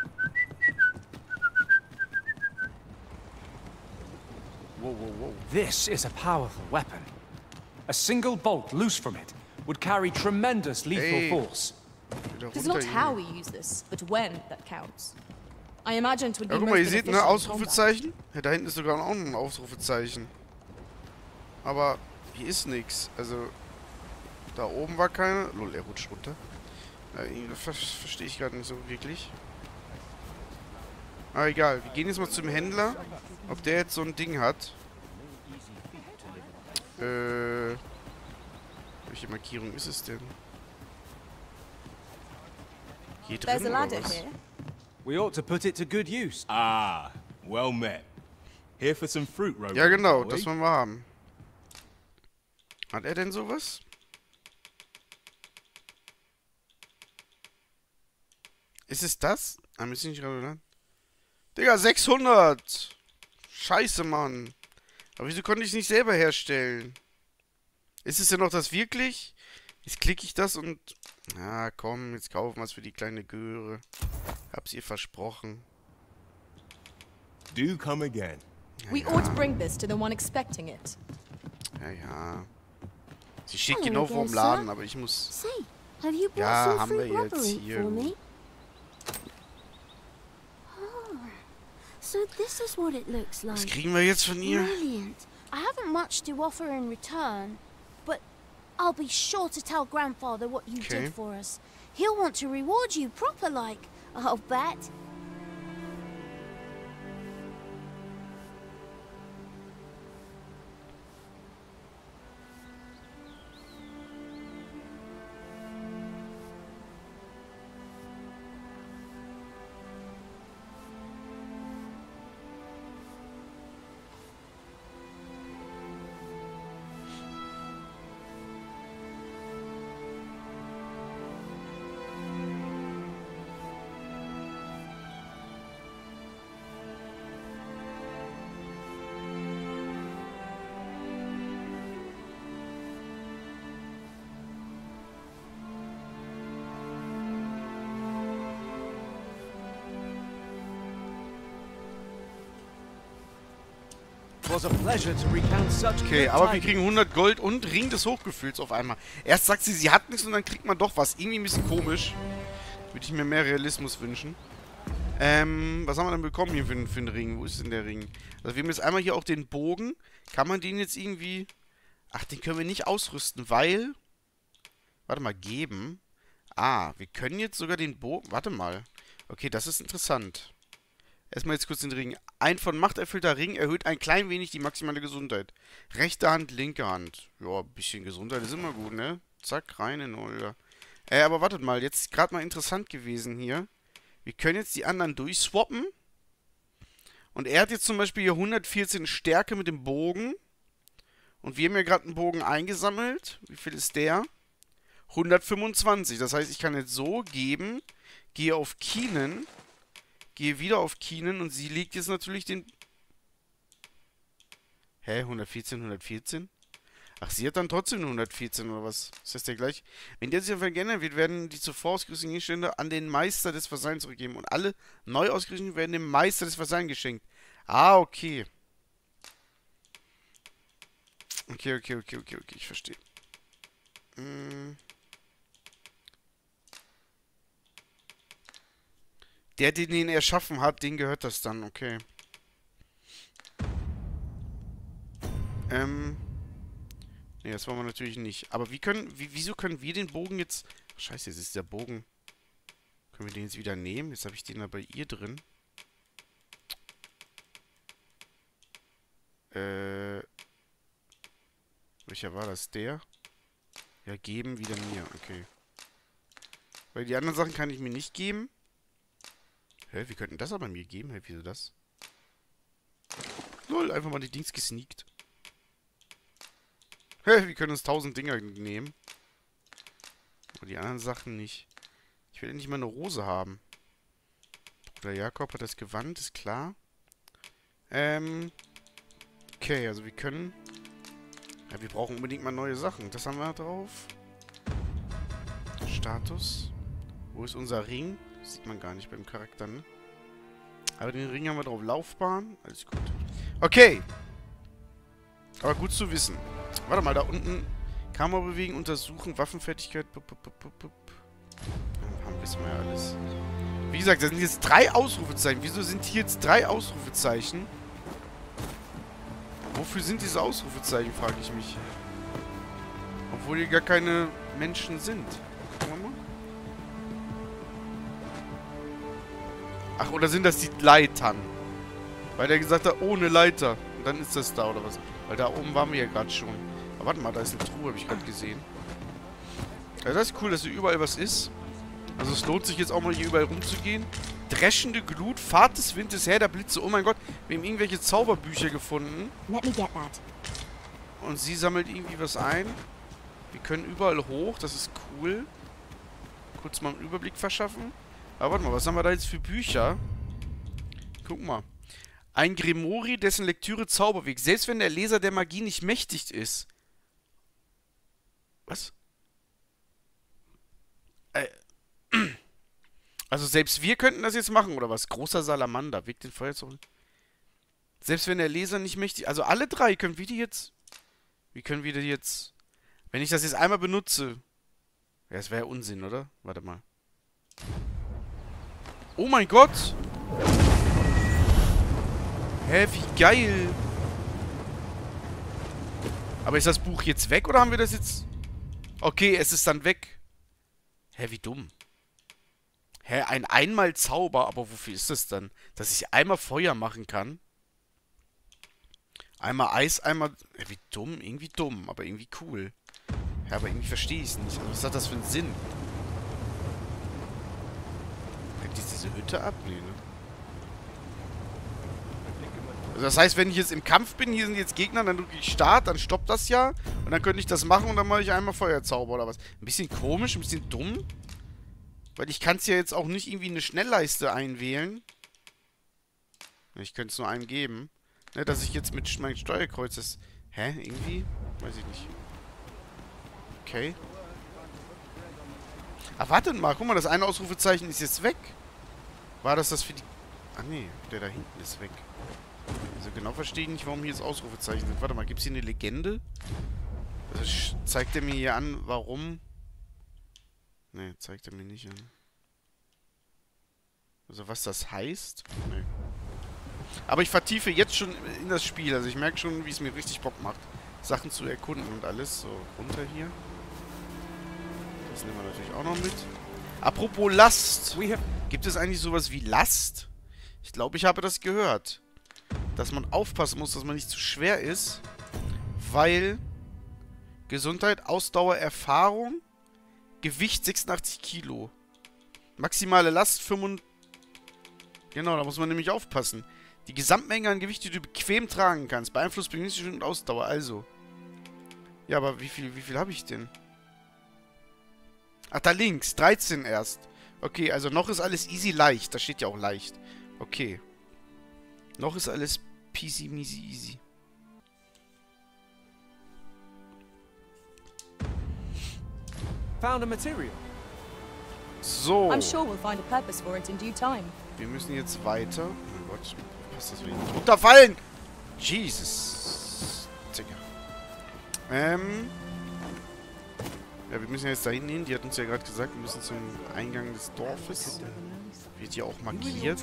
This is a powerful weapon. A single bolt loose from it would carry tremendous lethal force.
It's not how we use this, but when that counts. I imagine it would be
guck mal, ihr seht, ne, Ausrufezeichen. Ja, da hinten ist sogar auch noch ein Ausrufezeichen. Aber hier ist nichts. Also, da oben war keiner. Lol, er rutscht runter. Das verstehe ich gerade nicht so wirklich. Aber egal, wir gehen jetzt mal zum Händler. Ob der jetzt so ein Ding hat. Welche Markierung ist es denn? Hier drin oder was?
We ought to put it to good use.
Ah, well met. Here for some fruit rope.
Ja genau, das wollen wir haben. Hat er denn sowas? Ist es das? Ah, müssen nicht gerade, oder? Digga, 600! Scheiße, Mann. Aber wieso konnte ich es nicht selber herstellen? Ist es denn noch das wirklich? Jetzt klicke ich das und... Ah, komm, jetzt kaufen wir es für die kleine Göre. Hab's ihr versprochen.
Do come again.
Ja, we ought to bring this to the one expecting it.
Ja, ja. Sie steht genau vorm Laden, aber ich muss...
Ja,
haben wir jetzt hier.
So this is what it looks like.
Was kriegen wir jetzt von ihr?
Brilliant. I haven't much to offer in return, but I'll be sure to tell Grandfather what you did for us. He'll want to reward you proper like, I'll bet.
Okay, aber wir kriegen 100 Gold und Ring des Hochgefühls auf einmal. Erst sagt sie, sie hat nichts und dann kriegt man doch was. Irgendwie ein bisschen komisch. Würde ich mir mehr Realismus wünschen. Was haben wir denn bekommen hier für einen Ring? Wo ist denn der Ring? Also wir haben jetzt einmal hier auch den Bogen. Kann man den jetzt irgendwie... Ach, den können wir nicht ausrüsten, weil... Warte mal, geben. Ah, wir können jetzt sogar den Bogen... Warte mal. Okay, das ist interessant. Erstmal jetzt kurz den Ring. Ein von Macht erfüllter Ring erhöht ein klein wenig die maximale Gesundheit. Rechte Hand, linke Hand. Ja, ein bisschen Gesundheit ist immer gut, ne? Zack, rein in Olga. Aber wartet mal, jetzt gerade mal interessant gewesen hier. Wir können jetzt die anderen durchswappen. Und er hat jetzt zum Beispiel hier 114 Stärke mit dem Bogen. Und wir haben ja gerade einen Bogen eingesammelt. Wie viel ist der? 125. Das heißt, ich kann jetzt so geben, gehe auf Keenan... Gehe wieder auf Keenan und sie legt jetzt natürlich den... Hä? 114, 114? Ach, sie hat dann trotzdem nur 114 oder was? Ist das der gleich? Wenn der sich auf geändert wird, werden die zuvor ausgerüsteten Gegenstände an den Meister des Vasallen zurückgegeben. Und alle neu ausgerüsteten werden dem Meister des Vasallen geschenkt. Ah, okay. Okay. Ich verstehe. Der, den ihn erschaffen hat, den gehört das dann, okay. Ne, das wollen wir natürlich nicht. Aber wieso können wir den Bogen jetzt... Ach, scheiße, jetzt ist der Bogen... Können wir den jetzt wieder nehmen? Jetzt habe ich den da bei ihr drin. Welcher war das? Der? Ja, geben wieder mir, okay. Weil die anderen Sachen kann ich mir nicht geben. Hä, wir könnten das aber mir geben. Hä, wieso das? Lol, einfach mal die Dings gesneakt. Hä, wir können uns 1000 Dinger nehmen. Aber die anderen Sachen nicht. Ich will endlich mal eine Rose haben. Bruder Jakob hat das Gewand, ist klar. Okay, also wir können... Ja, wir brauchen unbedingt mal neue Sachen. Das haben wir drauf. Status. Wo ist unser Ring? Sieht man gar nicht beim Charakter, ne? Aber den Ring haben wir drauf. Laufbahn. Alles gut. Okay. Aber gut zu wissen. Warte mal, da unten. Kamera bewegen, untersuchen, Waffenfertigkeit. Haben wissen wir ja alles. Wie gesagt, da sind jetzt 3 Ausrufezeichen. Wieso sind hier jetzt 3 Ausrufezeichen? Wofür sind diese Ausrufezeichen, frage ich mich. Obwohl hier gar keine Menschen sind. Gucken wir mal. Ach, oder sind das die Leitern? Weil der gesagt hat, ohne Leiter. Und dann ist das da, oder was? Weil da oben waren wir ja gerade schon. Aber warte mal, da ist eine Truhe, habe ich gerade gesehen. Ja, das ist cool, dass hier überall was ist. Also es lohnt sich jetzt auch mal hier überall rumzugehen. Dreschende Glut, Fahrt des Windes, Herr der Blitze. Oh mein Gott, wir haben irgendwelche Zauberbücher gefunden.
Let me get that.
Und sie sammelt irgendwie was ein. Wir können überall hoch, das ist cool. Kurz mal einen Überblick verschaffen. Aber warte mal, was haben wir da jetzt für Bücher? Guck mal. Ein Grimoire, dessen Lektüre Zauberweg. Selbst wenn der Leser der Magie nicht mächtig ist. Was? Also selbst wir könnten das jetzt machen, oder was? Großer Salamander, Weg den Feuerzauber. Selbst wenn der Leser nicht mächtig... Also alle 3, können wir die jetzt... Wie können wir die jetzt... Wenn ich das jetzt einmal benutze... Ja, das wäre ja Unsinn, oder? Warte mal. Oh mein Gott! Hä, wie geil! Aber ist das Buch jetzt weg, oder haben wir das jetzt... Okay, es ist dann weg. Hä, wie dumm. Hä, ein Einmal-Zauber, aber wofür ist das dann? Dass ich einmal Feuer machen kann? Einmal Eis, einmal... Ja, wie dumm, irgendwie dumm, aber irgendwie cool. Ja, aber irgendwie verstehe ich es nicht. Also, was hat das für einen Sinn? Brennt diese Hütte ab? Nee, ne? Also das heißt, wenn ich jetzt im Kampf bin, hier sind jetzt Gegner, dann drücke ich Start, dann stoppt das ja. Und dann könnte ich das machen und dann mache ich einmal Feuerzauber oder was. Ein bisschen komisch, ein bisschen dumm. Weil ich kann es ja jetzt auch nicht irgendwie eine Schnellleiste einwählen. Ich könnte es nur einem geben. Ne, dass ich jetzt mit meinem Steuerkreuz das... Hä? Irgendwie? Weiß ich nicht. Okay. Ach, wartet mal. Guck mal, das eine Ausrufezeichen ist jetzt weg. War das für die... Ach nee, der da hinten ist weg. Also genau verstehe ich nicht, warum hier das Ausrufezeichen sind. Warte mal, gibt es hier eine Legende? Also zeigt er mir hier an, warum... Ne, zeigt er mir nicht an. Also was das heißt? Ne. Aber ich vertiefe jetzt schon in das Spiel. Also ich merke schon, wie es mir richtig Bock macht, Sachen zu erkunden und alles. So, runter hier. Das nehmen wir natürlich auch noch mit. Apropos Last. Gibt es eigentlich sowas wie Last? Ich glaube, ich habe das gehört. Dass man aufpassen muss, dass man nicht zu schwer ist. Weil Gesundheit, Ausdauer, Erfahrung, Gewicht 86 Kilo. Maximale Last 5. Genau, da muss man nämlich aufpassen. Die Gesamtmenge an Gewicht, die du bequem tragen kannst, beeinflusst Beweglichkeit und Ausdauer. Also. Ja, aber wie viel habe ich denn? Ach, da links. 13 erst. Okay, also noch ist alles easy leicht. Da steht ja auch leicht. Okay. Noch ist alles peasy, measy, easy.
Found a material.
So.
I'm sure we'll find a purpose for it in due time.
Wir müssen jetzt weiter. Oh Gott, passt das, wenn ich nicht runterfallen? Jesus. Digga. Ja, wir müssen jetzt da hinten hin. Die hat uns ja gerade gesagt, wir müssen zum Eingang des Dorfes. Wird hier auch markiert.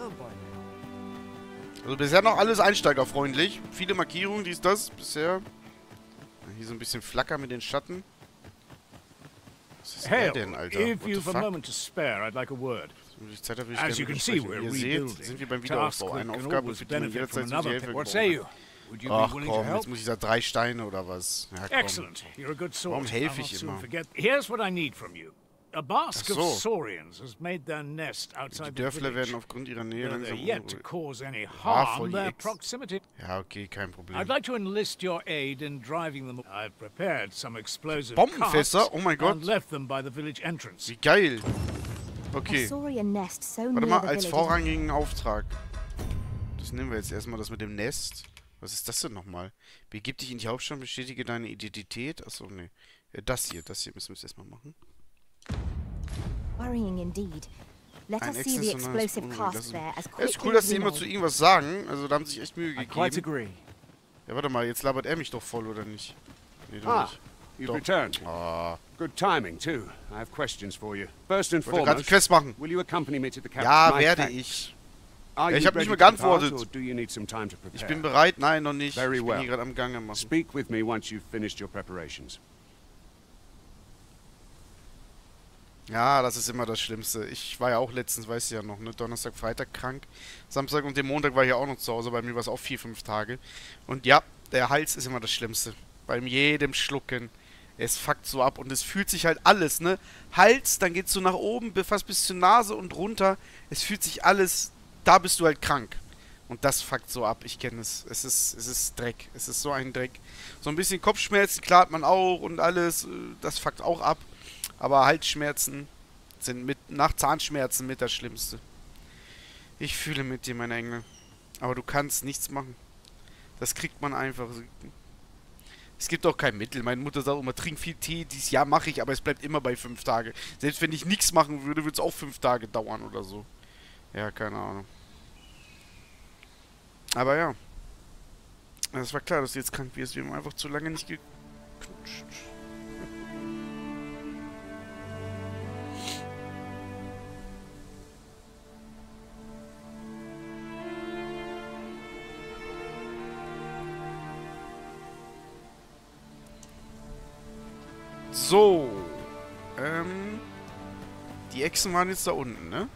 Also bisher noch alles einsteigerfreundlich. Viele Markierungen, dies, das. Bisher. Hier so ein bisschen Flacker mit den Schatten. Was ist der denn, Alter?
If you've a moment to spare, I'd like a word.
As you can see, we're rebuilding. Sind wir beim Wiederaufbau. Eine Aufgabe, für die man jederzeit zur Hilfe gebrauchen. Ach komm, jetzt muss ich da 3 Steine oder was? Ja,
Excellent. You're a good source.
Warum helfe ich immer?
Here's what I need from you. A Basque of Saurians has made their nest outside
die Dörfler werden aufgrund ihrer Nähe langsam
yet to cause any harm their proximity.
Ja, okay, kein Problem.
I'd like to enlist your aid in driving them. I've prepared some explosive
Bombenfässer? Oh mein Gott.
And left them by the village entrance.
Wie geil. Okay. Warte mal, als vorrangigen Auftrag. Das nehmen wir jetzt erstmal, das mit dem Nest. Was ist das denn nochmal? Begib dich in die Hauptstadt, bestätige deine Identität. Achso, nee. Das hier müssen wir jetzt erstmal machen.
Worrying indeed. Let us see the explosive cast there as quickly.
Es ist cool, dass sie immer zu irgendwas sagen. Also da haben sie sich echt Mühe gegeben. Ja, warte mal, jetzt labert er mich doch voll, oder nicht? Nee, doch nicht.
You've returned. Good timing, too. I have questions for you. First and
foremost, gerade die Quest machen.
Will you accompany me to the captain?
Ja, werde ich. Ja, ich habe nicht mehr geantwortet. Ich bin bereit. Nein, noch nicht. Ich bin hier gerade am Gange machen.
Speak with me once you've finished your preparations.
Ja, das ist immer das Schlimmste. Ich war ja auch letztens, weißt du ja noch, ne? Donnerstag, Freitag krank. Samstag und den Montag war ich ja auch noch zu Hause. Bei mir war es auch 4-5 Tage. Und ja, der Hals ist immer das Schlimmste. Bei jedem Schlucken. Es fuckt so ab und es fühlt sich halt alles, ne? Hals, dann geht's so nach oben, fast bis zur Nase und runter. Es fühlt sich alles, da bist du halt krank. Und das fuckt so ab, ich kenne es. Es ist Dreck. Es ist so ein Dreck. So ein bisschen Kopfschmerzen, klar hat man auch und alles. Das fuckt auch ab. Aber Halsschmerzen sind nach Zahnschmerzen mit das Schlimmste. Ich fühle mit dir, mein Engel. Aber du kannst nichts machen. Das kriegt man einfach. Es gibt auch kein Mittel. Meine Mutter sagt immer, trink viel Tee. Dieses Jahr mache ich, aber es bleibt immer bei 5 Tage. Selbst wenn ich nichts machen würde, würde es auch 5 Tage dauern oder so. Ja, keine Ahnung. Aber ja. Es war klar, dass du jetzt krank wirst. Wir haben einfach zu lange nicht geknutscht. So. Die Echsen waren jetzt da unten, ne?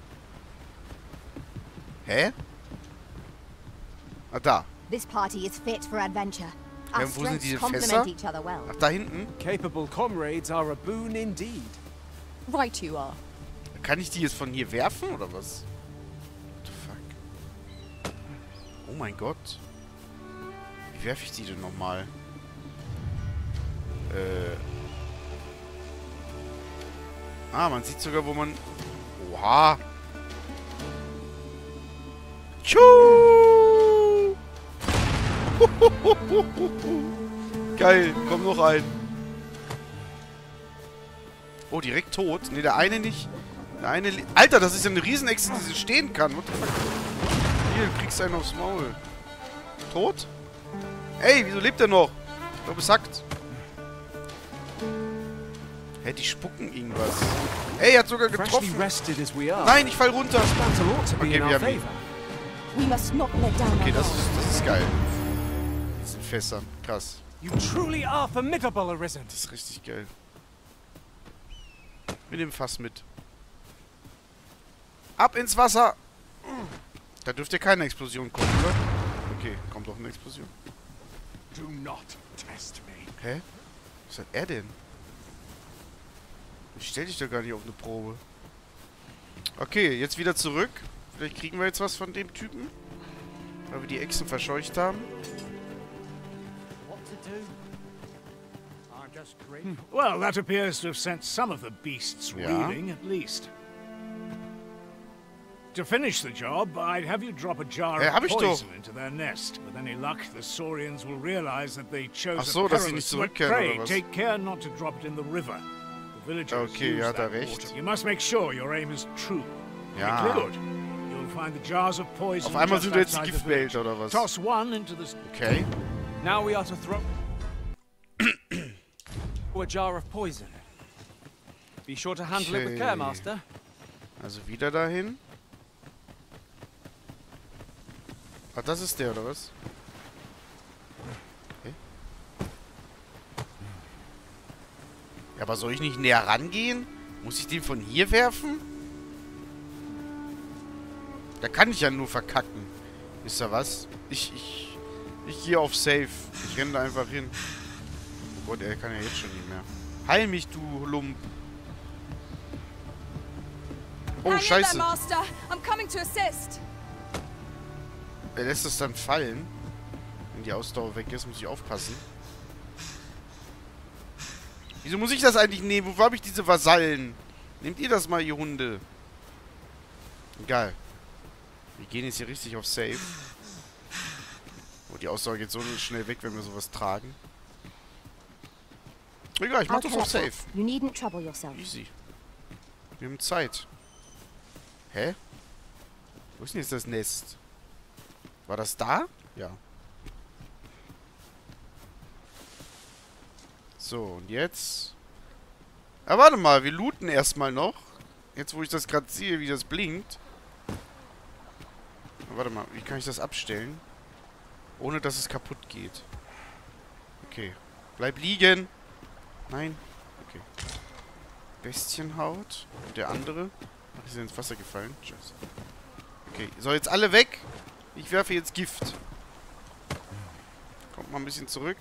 Hä? Ah, da.
This party is fit for adventure.
Ja, wo sind diese Fässer? Ach, da hinten?
Capable comrades are a boon indeed.
Right you are.
Kann ich die jetzt von hier werfen, oder was? What the fuck? Oh mein Gott. Wie werfe ich die denn nochmal? Ah, man sieht sogar, wo man... Oha! Tschu! Geil, komm noch ein. Oh, direkt tot. Ne, der eine nicht. Der eine... Alter, das ist ja eine Riesenechse, die stehen kann. What the fuck? Hier, du kriegst einen aufs Maul. Tot? Ey, wieso lebt er noch? Ich glaube, es hackt. Hä, die spucken irgendwas. Ey, er hat sogar getroffen. Nein, ich fall runter. Okay, wir haben ihn. Okay, das ist geil. Das sind Fässer. Krass. Das ist richtig geil. Wir nehmen Fass mit. Ab ins Wasser. Da dürfte keine Explosion kommen, oder? Okay, kommt doch eine Explosion. Hä? Was hat er denn? Ich stell dich doch gar nicht auf eine Probe. Okay, jetzt wieder zurück. Vielleicht kriegen wir jetzt was von dem Typen. Weil wir die Echsen verscheucht haben.
Well, that appears to have sent some of the beasts reeling, at least. To finish the job, I'd have you drop a jar of poison into their nest. With any luck, the Saurians will realize that they chose a perilous prey. Take care not to drop it in the river. The villagers use that water. You must make sure your aim is true.
Ja.
Good. You'll find the jars of poison.
Auf einmal sind wir jetzt die Giftwelt, oder was?
Toss one into the...
Okay.
Now we are to throw a jar of poison. Be sure to handle it with care, Master.
Also wieder dahin. Ah, das ist der, oder was? Okay. Ja, aber soll ich nicht näher rangehen? Muss ich den von hier werfen? Da kann ich ja nur verkacken. Wisst ihr was? Ich gehe auf Safe. Ich renne da einfach hin. Oh Gott, er kann ja jetzt schon nicht mehr. Heil mich, du Lump. Oh, scheiße. Er lässt es dann fallen. Wenn die Ausdauer weg ist, muss ich aufpassen. Wieso muss ich das eigentlich nehmen? Wofür habe ich diese Vasallen? Nehmt ihr das mal, ihr Hunde. Egal. Wir gehen jetzt hier richtig auf Safe. Oh, die Ausdauer geht so schnell weg, wenn wir sowas tragen. Egal, ich mach das auf Safe. Easy. Wir haben Zeit. Hä? Wo ist denn jetzt das Nest? War das da? Ja. So, und jetzt... Ah, warte mal, wir looten erstmal noch. Jetzt, wo ich das gerade sehe, wie das blinkt. Warte mal, wie kann ich das abstellen? Ohne, dass es kaputt geht. Okay. Bleib liegen! Nein. Okay. Bestienhaut. Und der andere. Ach, die sind ins Wasser gefallen. Scheiße. Okay, so, jetzt alle weg. Ich werfe jetzt Gift. Kommt mal ein bisschen zurück.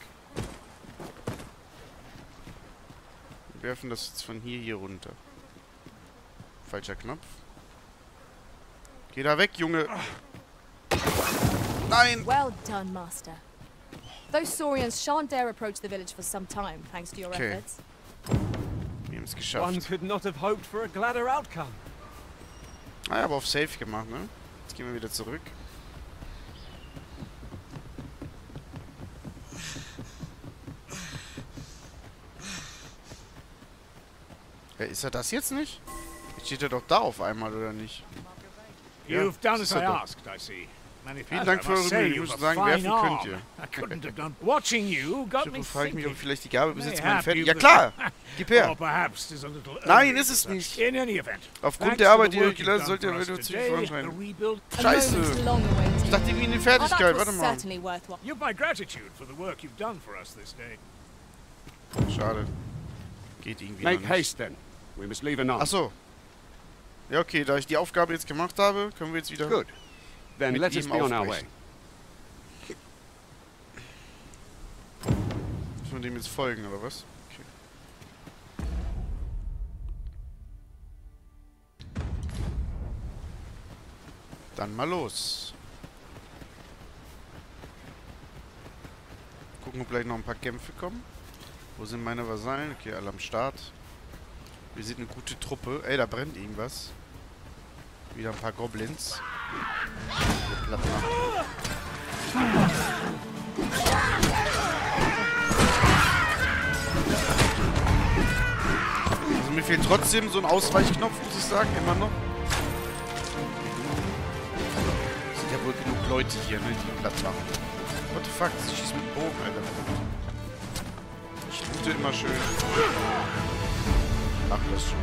Wir werfen das jetzt von hier runter. Falscher Knopf. Geh da weg, Junge. Nein!
Well done, Master. Those Saurians shan't dare approach the village for some time, thanks to your efforts.
Wir haben es geschafft.
One could not have hoped for a gladder outcome.
Ah, ja, aber auf Safe gemacht, ne? Jetzt gehen wir wieder zurück. Ja, ist er das jetzt nicht? Jetzt steht er doch da auf einmal, oder nicht? Ja,
You've done
das
as
ist
I
er doch.
asked, I see.
Vielen Dank für eure Mühe. Ich muss sagen, werfen könnt ihr.
Watching you got me
frage ich mich, ob ich vielleicht die Gabe besitze,
Mayhap
mein Pferd...
you
Ja klar! Gib her!
Or perhaps there's a little
Nein,
early
ist es
for us.
nicht!
In any event,
Aufgrund
thanks
der
to
Arbeit,
the
die ihr
work you've
geleistet,
done
sollt ihr
for us
wieder ziemlich
today,
voranschreiten.
the rebuild-
Scheiße! Ich dachte irgendwie in die Fertigkeit, warte mal.
You've my gratitude for the work you've done for us this day.
Schade. Geht irgendwie
Make
noch
haste then. We must leave anon.
Ach so. Ja, okay, da ich die Aufgabe jetzt gemacht habe, können wir jetzt wieder
Good. Then
mit
let us
ihm
be on our way.
aufbrechen. Müssen wir dem jetzt folgen, oder was? Okay. Dann mal los. Gucken, ob gleich noch ein paar Kämpfe kommen. Wo sind meine Vasallen? Okay, alle am Start. Wir sind eine gute Truppe. Ey, da brennt irgendwas. Wieder ein paar Goblins. Wir platt machen. Also mir fehlt trotzdem so ein Ausweichknopf, muss ich sagen, immer noch. Es sind ja wohl genug Leute hier, ne, die ihn platt machen. What the fuck, sie schießt mit dem Bogen, Alter. Ich loote immer schön. Mach das schon.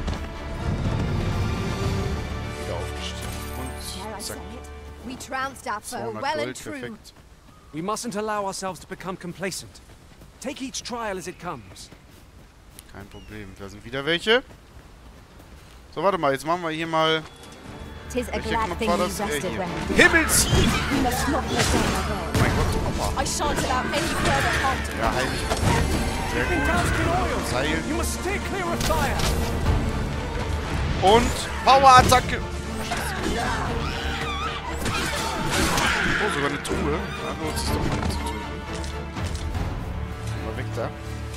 Wieder aufgestiegen. Und zack.
We trounced our foe
200
well and
Gold,
true.
perfekt.
We mustn't allow ourselves to become complacent. Take each trial as it comes.
Kein Problem, da sind wieder welche. So, warte mal, jetzt machen wir hier mal...
Tis a
Welcher
glad
Knopf
thing
war
you
das?
rested,
Hier.
Ren.
Himmelsieg!
We must not let down our guard.
Oh mein Gott, Papa.
I shan't allow any further harm to
Ja, heilig. Sehr gut. Seil.
You must stay clear of fire.
Und Power-Attacke. Oh, sogar eine Truhe. Da lohnt es sich doch mal zu töten. Mal weg da.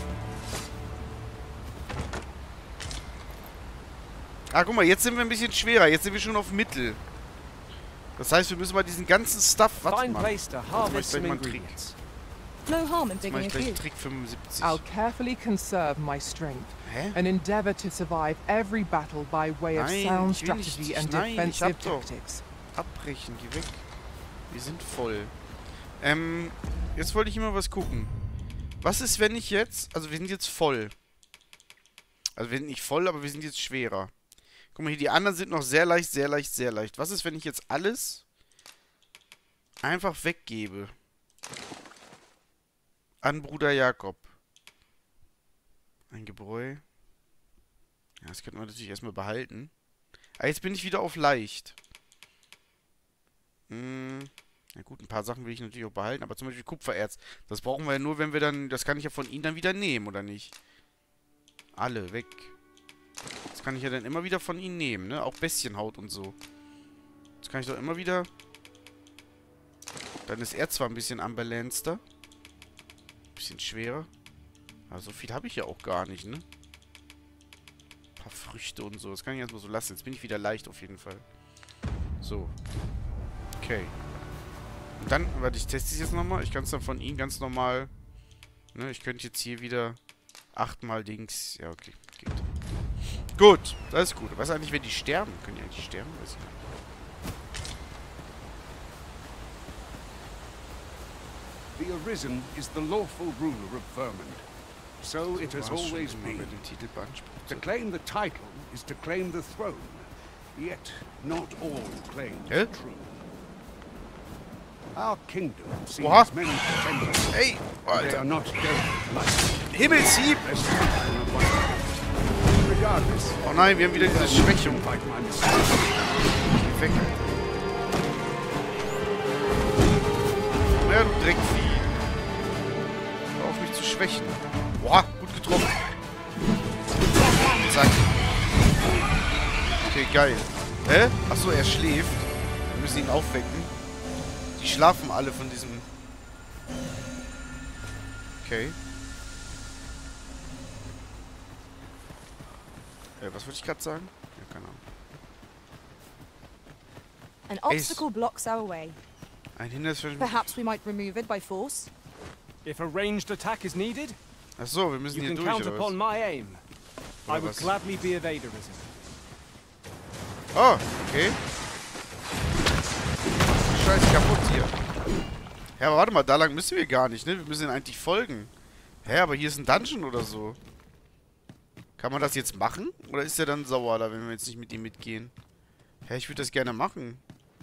Ah, guck mal, jetzt sind wir ein bisschen schwerer. Jetzt sind wir schon auf Mittel. Das heißt, wir müssen mal diesen ganzen Stuff... Warte
Fine
mal.
place to
Jetzt mach ich
harvest
gleich
some
mal einen Trick.
ingredients.
No harm in
Jetzt mach
digging
ich
a
gleich
few.
Trick 75.
I'll carefully conserve my strength and endeavor to survive every battle by way of
Nein,
sound
ich will nicht.
strategy and
Nein, ich
defensive
hab doch.
tactics.
Abbrechen, geh weg. Wir sind voll. Jetzt wollte ich immer was gucken. Was ist, wenn ich jetzt... Also, wir sind jetzt voll. Also, wir sind nicht voll, aber wir sind jetzt schwerer. Guck mal hier, die anderen sind noch sehr leicht, sehr leicht, sehr leicht. Was ist, wenn ich jetzt alles einfach weggebe? An Bruder Jakob. Ein Gebräu. Ja, das könnten wir natürlich erstmal behalten. Aber jetzt bin ich wieder auf leicht. Na gut, ein paar Sachen will ich natürlich auch behalten, aber zum Beispiel Kupfererz. Das brauchen wir ja nur, wenn wir dann... Das kann ich ja von ihnen dann wieder nehmen, oder nicht? Alle, weg. Das kann ich ja dann immer wieder von ihnen nehmen, ne? Auch Bestienhaut und so. Das kann ich doch immer wieder... Dann ist er zwar ein bisschen unbalanceter. Bisschen schwerer. Aber so viel habe ich ja auch gar nicht, ne? Ein paar Früchte und so. Das kann ich erstmal so lassen. Jetzt bin ich wieder leicht auf jeden Fall. So. Okay. Und dann, warte, ich teste es jetzt nochmal. Ich kann es dann von ihnen ganz normal... Ne, ich könnte jetzt hier wieder 8-mal Dings... Ja, okay. Geht. Gut, das ist gut. Was eigentlich, wenn die sterben? Können die eigentlich sterben? Weiß ich nicht.
The Arisen is the lawful ruler of Vermund. So it has always been. To claim the title is to claim the throne. Yet not all claim the truth. Our kingdom sees many pretenders.
Hey,
they are not going
Himmelshieb! Oh nein, wir haben wieder diese Schwächung. Weg. Ja, du Dreckvieh. Hör auf mich zu schwächen. Boah, gut getroffen. Zack. Okay, geil. Hä? Achso, er schläft. Wir müssen ihn aufwecken. Die schlafen alle von diesem... Okay. Was wollte ich gerade sagen? Ja, keine Ahnung.
An obstacle blocks our way.
Ein Hindernis für...
Perhaps we might remove it by force.
If a ranged attack is needed,
ach so, wir müssen hier durch,
count upon my aim. I would gladly be of aid, Arisen.
Oh, okay. Scheiße, kaputt hier. Ja, aber warte mal, da lang müssen wir gar nicht, ne? Wir müssen ihn eigentlich folgen. Hä, aber hier ist ein Dungeon oder so. Kann man das jetzt machen? Oder ist er dann sauer da, wenn wir jetzt nicht mit ihm mitgehen? Hä, ich würde das gerne machen.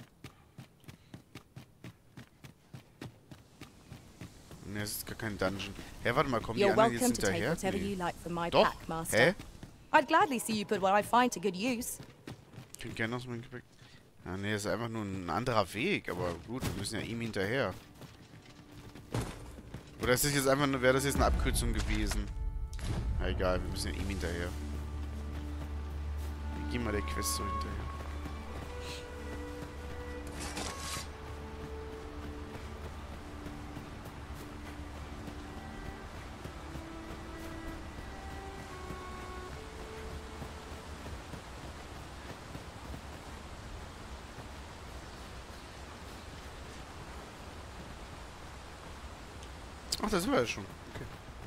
Ne, es ist gar kein Dungeon. Hä, warte mal, kommen die anderen jetzt hinterher? Nee. Doch, hä?
I'd gladly see you put what I find to good use.
Ich könnte gerne aus meinem Gepäck... Ja, ne, ist einfach nur ein anderer Weg. Aber gut, wir müssen ja ihm hinterher. Oder ist das jetzt einfach nur... Wäre das jetzt eine Abkürzung gewesen? Na egal, wir müssen ja ihm hinterher. Wir gehen mal der Quest so hinterher. Ach, das war ja schon. Okay.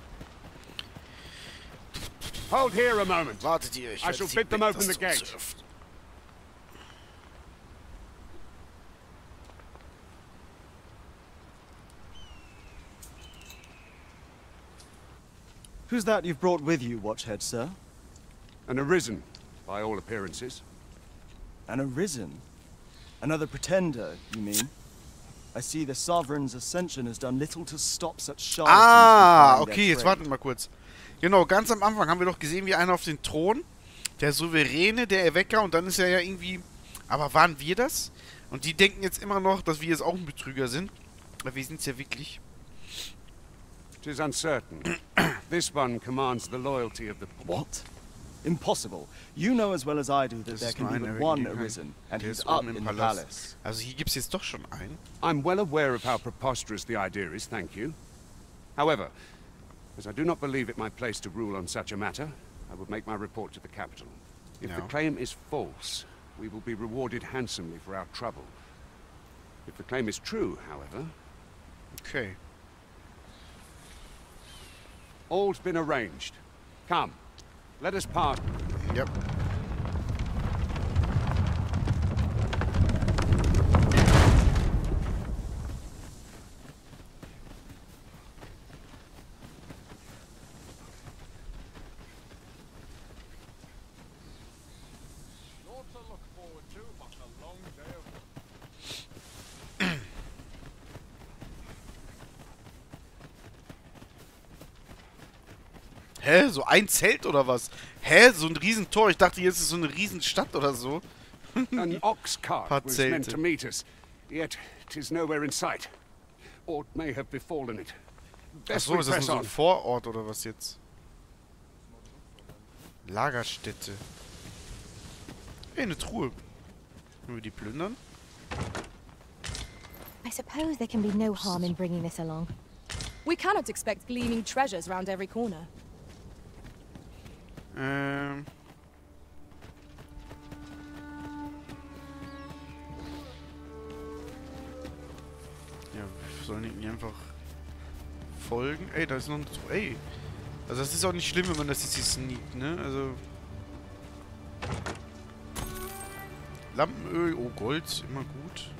Hold here a moment.
Wartet ihr,
I shall bid them open the gate.
Who's that you've brought with you, Watchhead, sir?
An Arisen, by all appearances.
An Arisen? Another pretender, you mean? I see the Sovereign's ascension has done little to stop such charlatans.
Ah, okay, jetzt warten wir mal kurz. Genau, ganz am Anfang haben wir doch gesehen, wie einer auf den Thron, der Souveräne, der Erwecker, und dann ist er ja irgendwie... Aber waren wir das? Und die denken jetzt immer noch, dass wir jetzt auch ein Betrüger sind. Aber wir sind es ja wirklich.
It is uncertain. This one commands the loyalty of the...
What? Impossible. You know as well as I do that there can be but one Arisen, and he's up in the palace.
Also hier gibt's jetzt doch schon einen.
I'm well aware of how preposterous the idea is, thank you. However, as I do not believe it my place to rule on such a matter, I will make my report to the capital. If the claim is false, we will be rewarded handsomely for our trouble. If the claim is true, however...
Okay.
All's been arranged. Come. Let us part.
Yep. Hä? So ein Zelt oder was? Hä? So ein Riesentor? Ich dachte, jetzt ist so eine Riesenstadt oder so.
An ox cart was meant to meet us, yet it is nowhere in sight. Aught may have befallen it.
Achso, ist das nur so ein Vorort oder was jetzt? Lagerstätte. Hey, eine Truhe. Können wir die plündern?
I suppose there can be no harm in bringing this along.
We cannot expect gleaming treasures round every corner.
Ja, wir sollen ihnen einfach folgen. Ey, da ist noch ein... Ey! Also das ist auch nicht schlimm, wenn man das jetzt hier sneakt, ne? Also... Lampenöl, oh Gold, immer gut.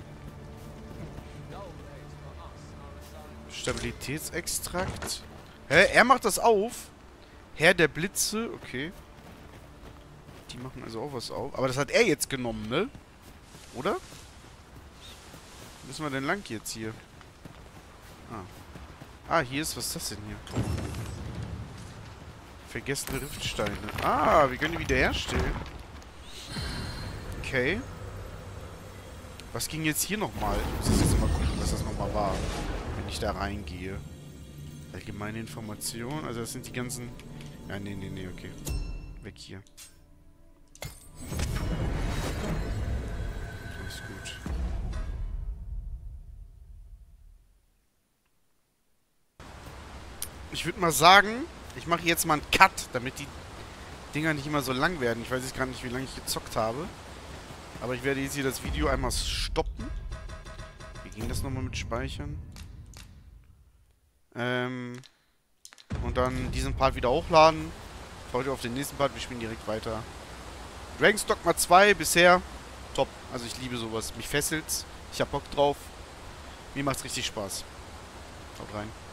Stabilitätsextrakt. Hä? Er macht das auf? Herr der Blitze, okay. Die machen also auch was auf. Aber das hat er jetzt genommen, ne? Oder? Wo müssen wir denn lang jetzt hier? Ah, hier ist... Was ist das denn hier? Vergessene Riftsteine. Ah, wir können die wiederherstellen. Okay. Was ging jetzt hier nochmal? Ich muss jetzt mal gucken, was das nochmal war. Wenn ich da reingehe. Allgemeine Informationen. Also das sind die ganzen... Ja, nee, okay. Weg hier. Alles gut. Ich würde mal sagen, ich mache jetzt mal einen Cut, damit die Dinger nicht immer so lang werden. Ich weiß jetzt gar nicht, wie lange ich gezockt habe. Aber ich werde jetzt hier das Video einmal stoppen. Wie ging das nochmal mit Speichern? Und dann diesen Part wieder hochladen. Freut euch auf den nächsten Part. Wir spielen direkt weiter. Dragon's Dogma 2 bisher top. Also ich liebe sowas. Mich fesselt's. Ich hab Bock drauf. Mir macht's richtig Spaß. Haut rein.